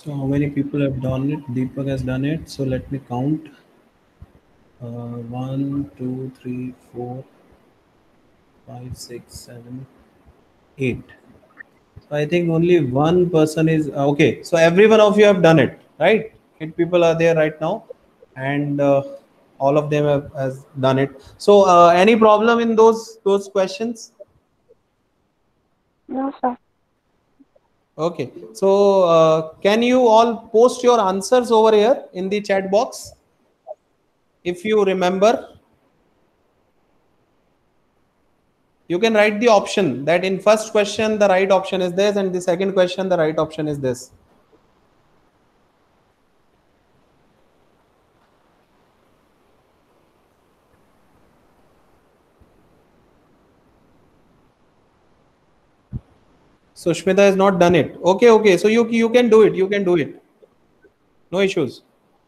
Speaker 1: So how many people have done it? Deepak has done it. So let me count. 1, 2, 3, 4, 5, 6, 7, 8. So I think only one person is okay. So every one of you have done it, right? 8 people are there right now, and all of them has done it. So any problem in those questions?
Speaker 4: No, sir.
Speaker 1: Okay. So can you all post your answers over here in the chat box if you remember? You can write the option that in first question the right option is this, and the second question the right option is this. Sushmita has not done it. Okay, okay. So you can do it. You can do it. No issues.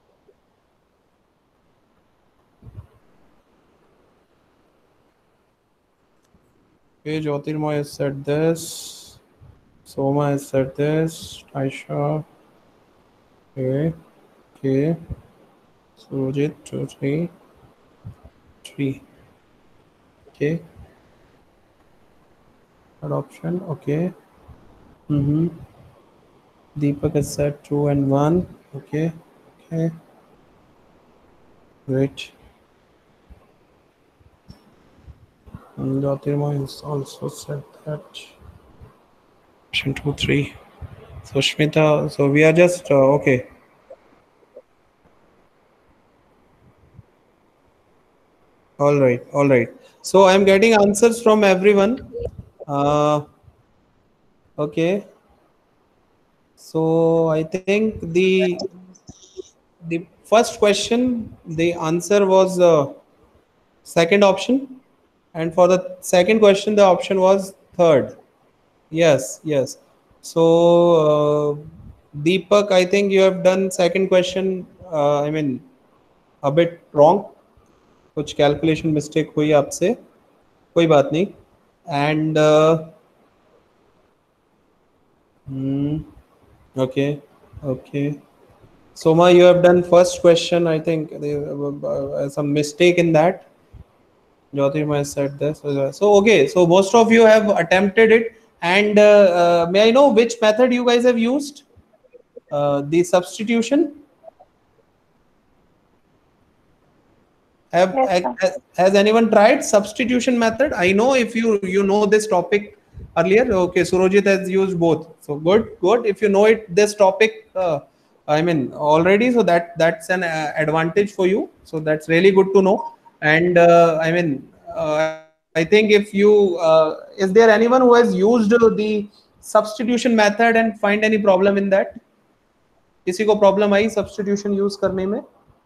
Speaker 1: Okay, Jyotirmoy has said this. Soma has said this. Aisha. Okay. Okay. Surajit, 2, 3. 3. Okay. Third option. Okay. Deepak has said 2 and 1. Okay. Okay. Great. And Jyotirmoy has also said that. Option 2, 3. So Shmita, so we are just okay. All right, all right. So I'm getting answers from everyone. Okay. So I think the first question, the answer was second option, and for the second question, the option was third. Yes, yes. So Deepak, I think you have done second question. I mean, a bit wrong. कुछ calculation mistake हुई आपसे, कोई बात नहीं. And okay, okay. Soma, you have done first question. I think there some mistake in that. Jyotirmoy said this. So okay, so most of you have attempted it. And may I know which method you guys have used? The substitution. Has anyone tried substitution method? I know if you know this topic earlier. Okay, Surojit has used both. So good, good. If you know it this topic, I mean already, so that's an advantage for you. So that's really good to know. And I mean, I think if you is there anyone who has used the substitution method and find any problem in that? किसी को problem आई substitution use करने में?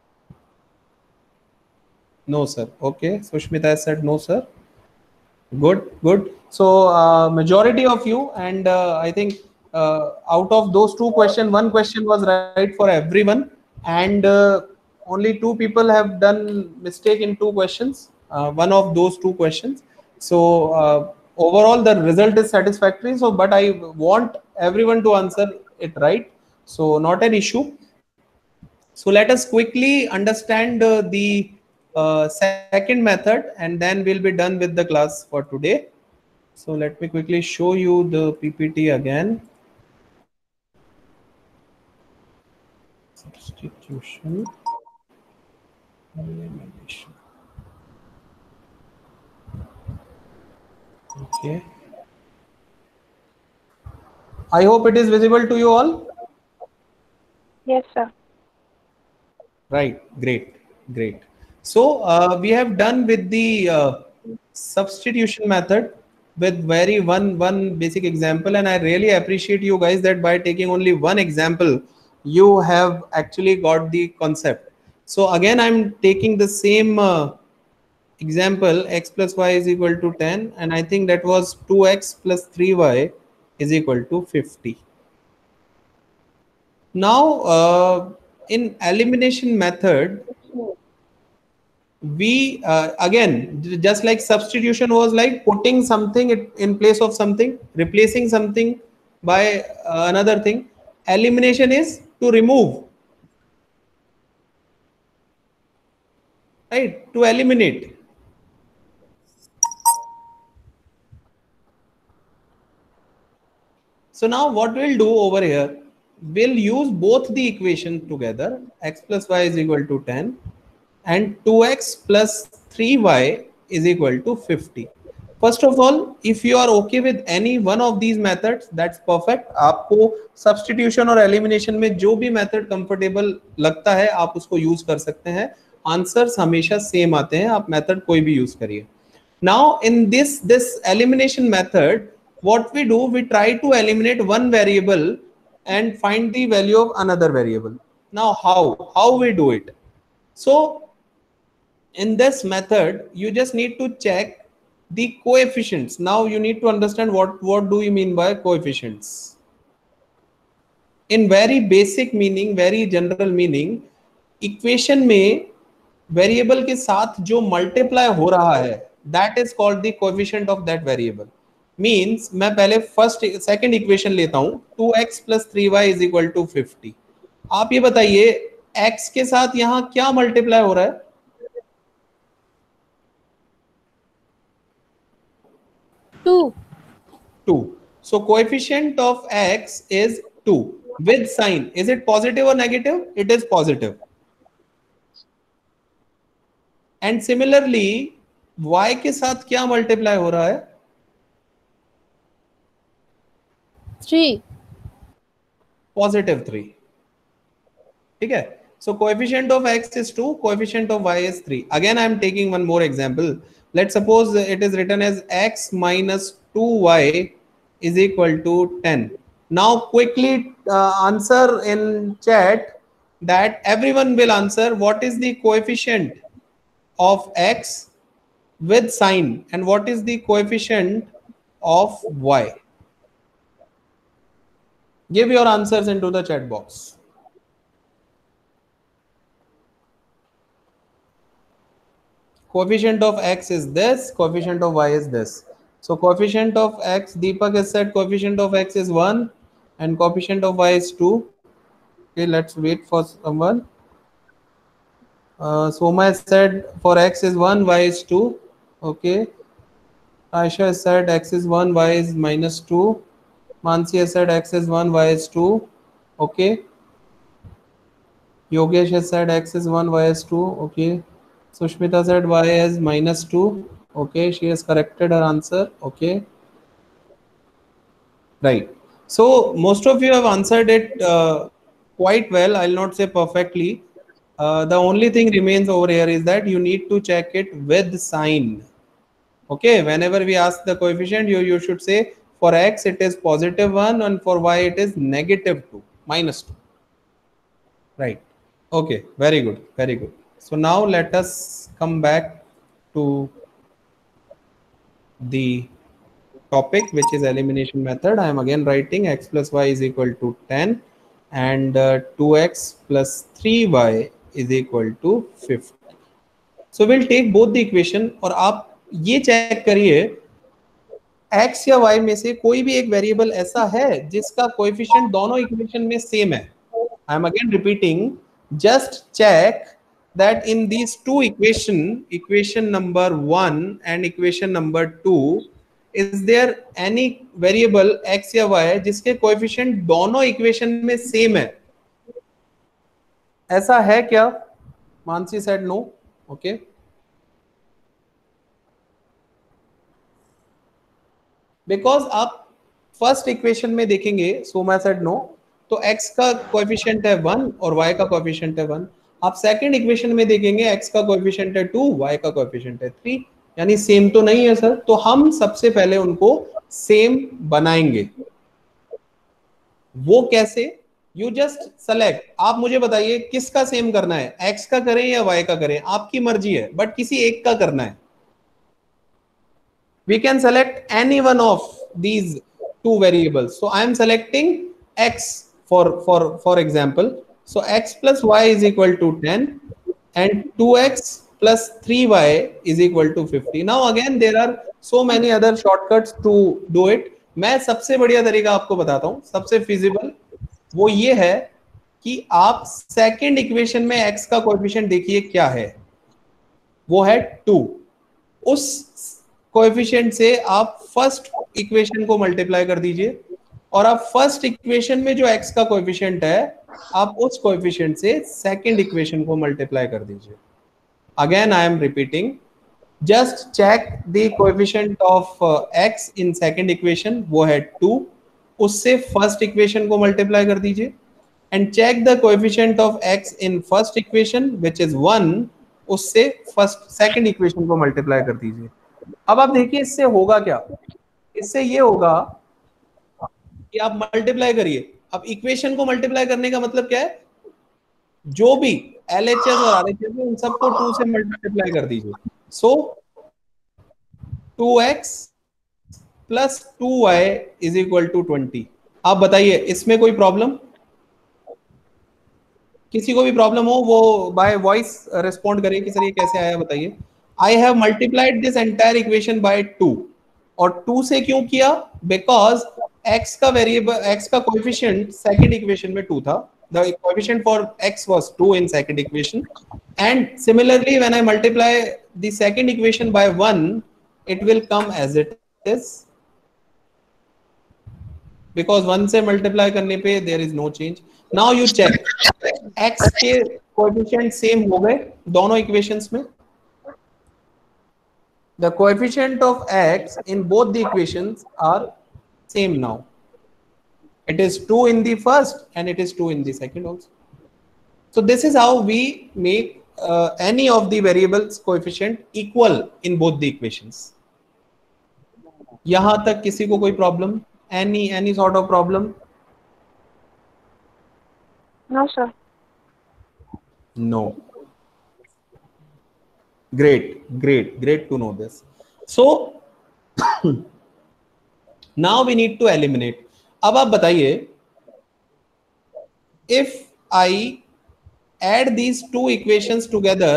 Speaker 1: No, sir. Okay. Sushmita has said no, sir. Good, good. So majority of you, and I think out of those two questions, one question was right for everyone, and only 2 people have done mistake in 2 questions. One of those 2 questions. So overall, the result is satisfactory. So, but I want everyone to answer it right. So not an issue. So let us quickly understand the second method, and then we'll be done with the class for today. So let me quickly show you the PPT again. Substitution. Elimination. Okay. I hope it is visible to you all.
Speaker 4: Yes, sir.
Speaker 1: Right. Great. Great. So we have done with the substitution method with very one basic example, and I really appreciate you guys that by taking only one example, you have actually got the concept. So again, I'm taking the same example, x plus y is equal to 10, and I think that was 2x plus 3y is equal to 50. Now in elimination method, we again, just like substitution was like putting something in place of something, replacing something by another thing. Elimination is to remove, right? To eliminate. So now what we'll do over here, we'll use both the equation together. X plus y is equal to 10 and 2x plus 3y is equal to 50. First of all, if you are okay with any one of these methods, that's perfect. आपको substitution और elimination में जो भी method comfortable लगता है आप उसको use कर सकते हैं. Answers हमेशा same आते हैं, आप method कोई भी use करिए. Now in this elimination method, what we do, we try to eliminate one variable and find the value of another variable. Now how we do it? So in this method, you just need to check the coefficients. Now you need to understand what do you mean by coefficients. In very basic meaning, very general meaning, equation में variable के साथ जो multiply हो रहा है, that is called the coefficient of that variable. Means मैं पहले second equation लेता हूँ, 2x plus 3y is equal to 50. आप ये बताइए x के साथ यहाँ क्या multiply हो रहा है? 2. So coefficient of x is 2 with sign. Is it positive or negative? It is positive. And similarly, y के साथ क्या multiply हो रहा है?
Speaker 7: 3.
Speaker 1: Positive 3. ठीक है? So coefficient of x is 2, coefficient of y is 3. Again, I am taking one more example. Let's suppose it is written as x minus 2y is equal to 10. Now quickly answer in chat that everyone will answer what is the coefficient of x with sign and what is the coefficient of y. Give your answers into the chat box. Coefficient of x is this, coefficient of y is this. So coefficient of x, Deepak has said coefficient of x is 1 and coefficient of y is 2. Okay, let's wait for someone. Soma has said for x is 1, y is 2. Okay. Aisha has said x is 1, y is minus 2. Mansi has said x is 1, y is 2. Okay. Yogesh has said x is 1, y is 2. Okay. Sushmita said y is minus 2. Okay, she has corrected her answer. Okay. Right. So most of you have answered it quite well. I'll not say perfectly. The only thing remains over here is that you need to check it with sign. Okay. Whenever we ask the coefficient, you should say for x it is positive 1 and for y it is negative 2, minus 2. Right. Okay. Very good. Very good. So now let us come back to the topic, which is elimination method. I am again writing x plus y is equal to 10 and 2x plus 3y is equal to 50. So we'll take both the equation और आप ये check करिए x या y में से कोई भी एक वेरिएबल ऐसा है जिसका कोएफिशिएंट दोनों इक्वेशन में सेम है. I am again repeating, just check that in these two equation number 1 and equation number 2, is there any variable x या y जिसके कोएफिशिएंट दोनों इक्वेशन में सेम है? ऐसा है क्या? Mansi said no. Okay. Because आप फर्स्ट इक्वेशन में देखेंगे, सोमा said no, तो x का कोएफिशिएंट है 1 और y का कोएफिशिएंट है 1. आप सेकंड इक्वेशन में देखेंगे x का कोएफिशिएंट है 2, y का कोएफिशिएंट है 3, यानी सेम तो नहीं है सर. तो हम सबसे पहले उनको सेम बनाएंगे. वो कैसे? You just select. आप मुझे बताइए किसका सेम करना है, x का करें या y का करें, आपकी मर्जी है, बट किसी एक का करना है. We can select any one of these two variables. So I am selecting x for example. So x plus y is equal to 10 and 2x plus 3y is equal to 50. Now again there are so many other shortcuts to do it. मैं सबसे बढ़िया तरीका आपको बताता हूँ, सबसे feasible, वो ये है कि आप सेकंड इक्वेशन में x का कोएफिशिएंट देखिए क्या है, वो है 2। उस कोएफिशिएंट से आप फर्स्ट इक्वेशन को मल्टीप्लाई कर दीजिए और आप फर्स्ट इक्वेशन में जो x का कोएफिशिएंट है आप उस कोएफिशिएंट से सेकंड इक्वेशन को मल्टीप्लाई कर दीजिए। Again I am repeating, just check the coefficient of x in second equation, वो है 2, उससे फर्स्ट इक्वेशन को मल्टीप्लाई कर दीजिए and check the coefficient of x in first equation which is 1, उससे फर्स्ट सेकंड इक्वेशन को मल्टीप्लाई कर दीजिए। अब आप देखिए इससे होगा क्या, इससे ये होगा कि आप मल्टीप्लाई करिए। अब इक्वेशन को मल्टीप्लाई करने का मतलब क्या है, जो भी LHS और RHS है उन सबको 2 से मल्टीप्लाई कर दीजिए। So 2x plus 2y is equal to 20। आप बताइए इसमें कोई प्रॉब्लम, किसी को भी प्रॉब्लम हो वो बाय वॉइस रिस्पॉन्ड करिए कि सर ये कैसे आया बताइए। I have multiplied this entire equation by 2, और 2 से क्यों किया, बिकॉज x का वेरिएबल, x का कोएफिशिएंट सेकंड इक्वेशन में 2 था, the coefficient for x was 2 in second equation, and similarly when I multiply the second equation by 1 it will come as it is, because 1 से multiply करने पे there is no change. Now you check x के coefficient same हो गए दोनों equations में, the coefficient of x in both the equations are same now. It is 2 in the first and it is 2 in the second also. So this is how we make any of the variables coefficient equal in both the equations. यहां तक किसी को कोई problem, any sort of problem?
Speaker 4: No sir.
Speaker 1: No. Great to know this. So now we need to eliminate. अब आप बताइए, if I add these two equations together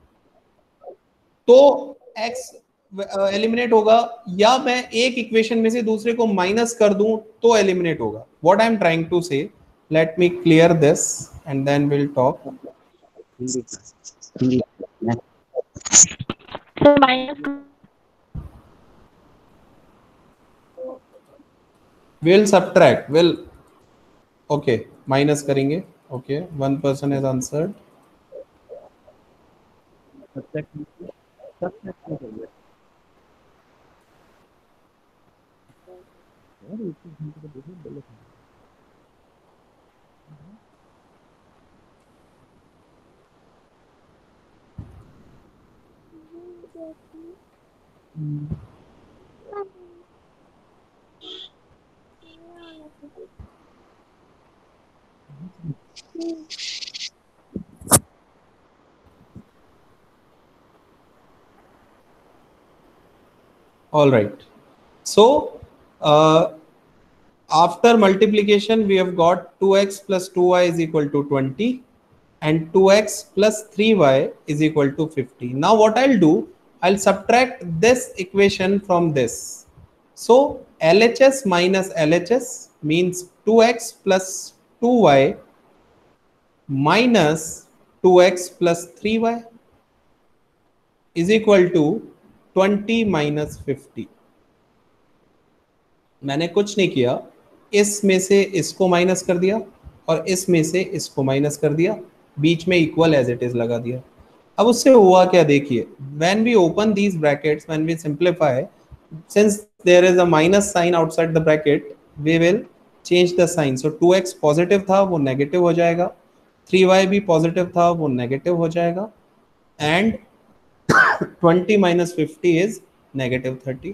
Speaker 1: तो x eliminate होगा, या मैं एक इक्वेशन में से दूसरे को माइनस कर दूं तो एलिमिनेट होगा। What I am trying to say, let me clear this and then will talk. Will subtract, will okay minus करेंगे। Okay, one person has answered. All right, so after multiplication we have got 2x plus 2y is equal to 20 and 2x plus 3y is equal to 50. Now what I'll do, I'll subtract this equation from this. So LHS minus LHS means 2x plus 2y minus 2x plus 3y is equal to 20 minus 50. मैंने कुछ नहीं किया, इसमें से इसको minus कर दिया और इसमें से इसको माइनस कर दिया, बीच में इक्वल एज इट इज लगा दिया। अब उससे हुआ क्या देखिए, when we open these brackets, when we simplify, since there is a minus sign outside the bracket, we will change the sign. So 2x positive था वो नेगेटिव हो जाएगा, 3y भी पॉजिटिव था वो नेगेटिव हो जाएगा, and 20 minus 50 is negative 30.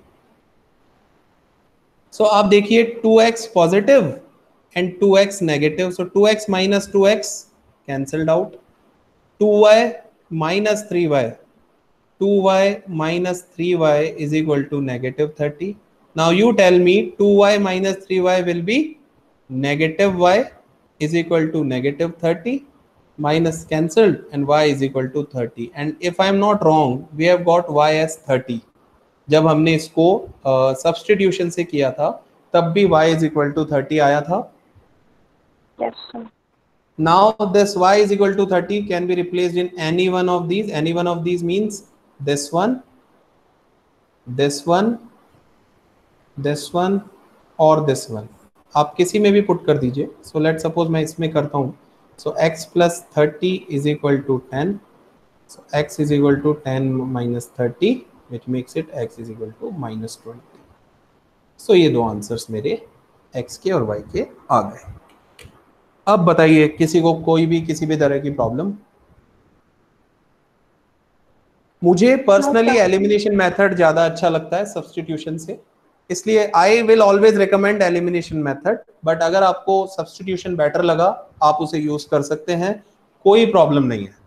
Speaker 1: So आप देखिए 2x positive and 2x negative. So 2x minus 2x cancelled out. 2y minus 3y. 2y minus 3y is equal to negative 30. Now you tell me 2y minus 3y will be negative y is equal to negative 30. Minus cancelled and y is equal to 30. And if I am not wrong, we have got y as 30. जब हमने इसको substitution से किया था तब भी y is equal to 30 आया था।
Speaker 4: Yes, sir.
Speaker 1: Now this y is equal to 30 can be replaced in any one of these. Any one of these means this one, this one, this one और this one. आप किसी में भी put कर दीजिए. So let's suppose मैं इसमें करता हूँ. So x plus 30 is equal to 10. So x is equal to 10 minus 30, which makes it x is equal to minus 20. So ये दो आंसर्स मेरे x के और y के आ गए. अब बताइए किसी को कोई भी किसी भी तरह की प्रॉब्लम? मुझे पर्सनली एलिमिनेशन मेथड ज्यादा अच्छा लगता है सब्स्टिट्यूशन से, इसलिए I will always recommend elimination method. But अगर आपको सब्स्टिट्यूशन बेटर लगा आप उसे यूज कर सकते हैं, कोई प्रॉब्लम नहीं है.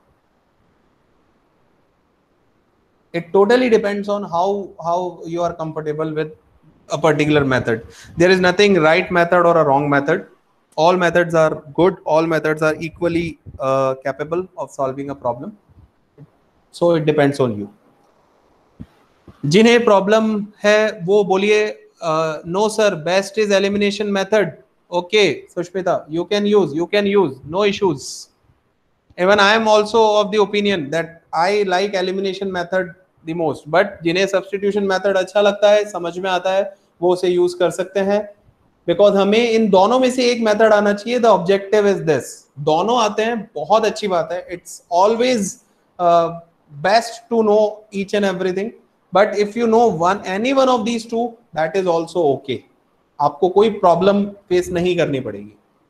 Speaker 1: It totally depends on how you are comfortable with a particular method. There is nothing right method or a wrong method. All methods are good. All methods are equally capable of solving a problem. So it depends on you. जिन्हें problem है वो बोलिए. No sir, best is elimination method. Okay Sushmita, you can use, no issues. Even I am also of the opinion that I like elimination method the most. But जिन्हें substitution method अच्छा लगता है, समझ में आता है, वो उसे use कर सकते हैं. Because हमें इन दोनों में से एक मेथड आना चाहिए. The objective is this. दोनों आते हैं, बहुत अच्छी बात है. It's always best to know each and everything. But if you know any one of these two, that is also okay. आपको कोई प्रॉब्लम फेस नहीं करनी पड़ेगी.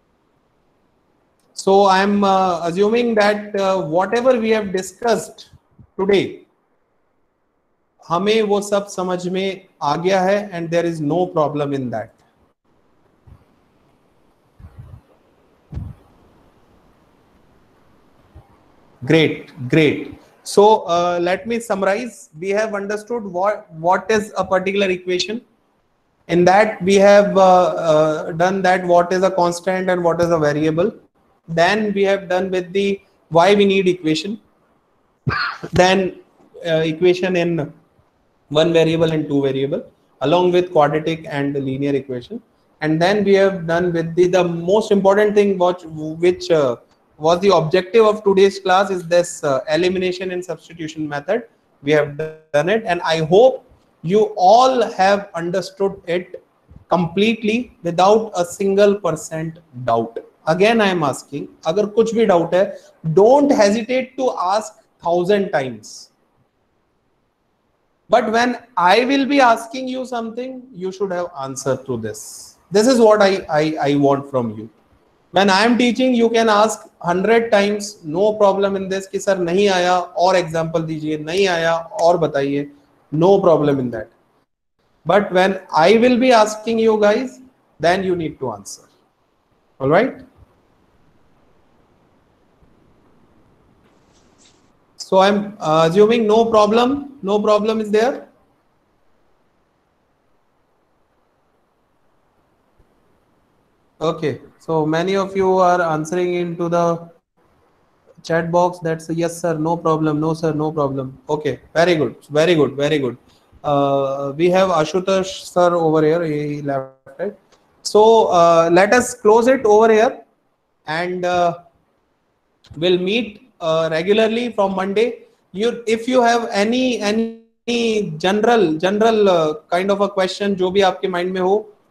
Speaker 1: So I am assuming that whatever we have discussed today, हमें वो सब समझ में आ गया है, and there is no problem in that. Great. So let me summarize. We have understood what is a particular equation. In that we have done that what is a constant and what is a variable. Then we have done with the why we need equation. Then equation in one variable and two variable, along with quadratic and linear equation. And then we have done with the most important thing which was the objective of today's class is this elimination and substitution method. We have done it, and I hope you all have understood it completely without a single % doubt. Again I am asking, अगर कुछ भी doubt है, don't hesitate to ask 1000 times. But when I will be asking you something, you should have answer to this. This is what I want from you. When I am teaching, you can ask 100 times, no problem in this. कि sir नहीं आया और example दीजिए, नहीं आया और बताइए, no problem in that. But when I will be asking you guys, then you need to answer. All right? So I'm assuming no problem is there. Okay, so many of you are answering into the chat box. That's a yes sir, no problem, no sir, no problem. Okay, very good. We have Ashutosh sir over here, he left it. So let us close it over here, and we'll meet regularly from Monday. If you have any general kind of a question जो भी आपके mind में हो,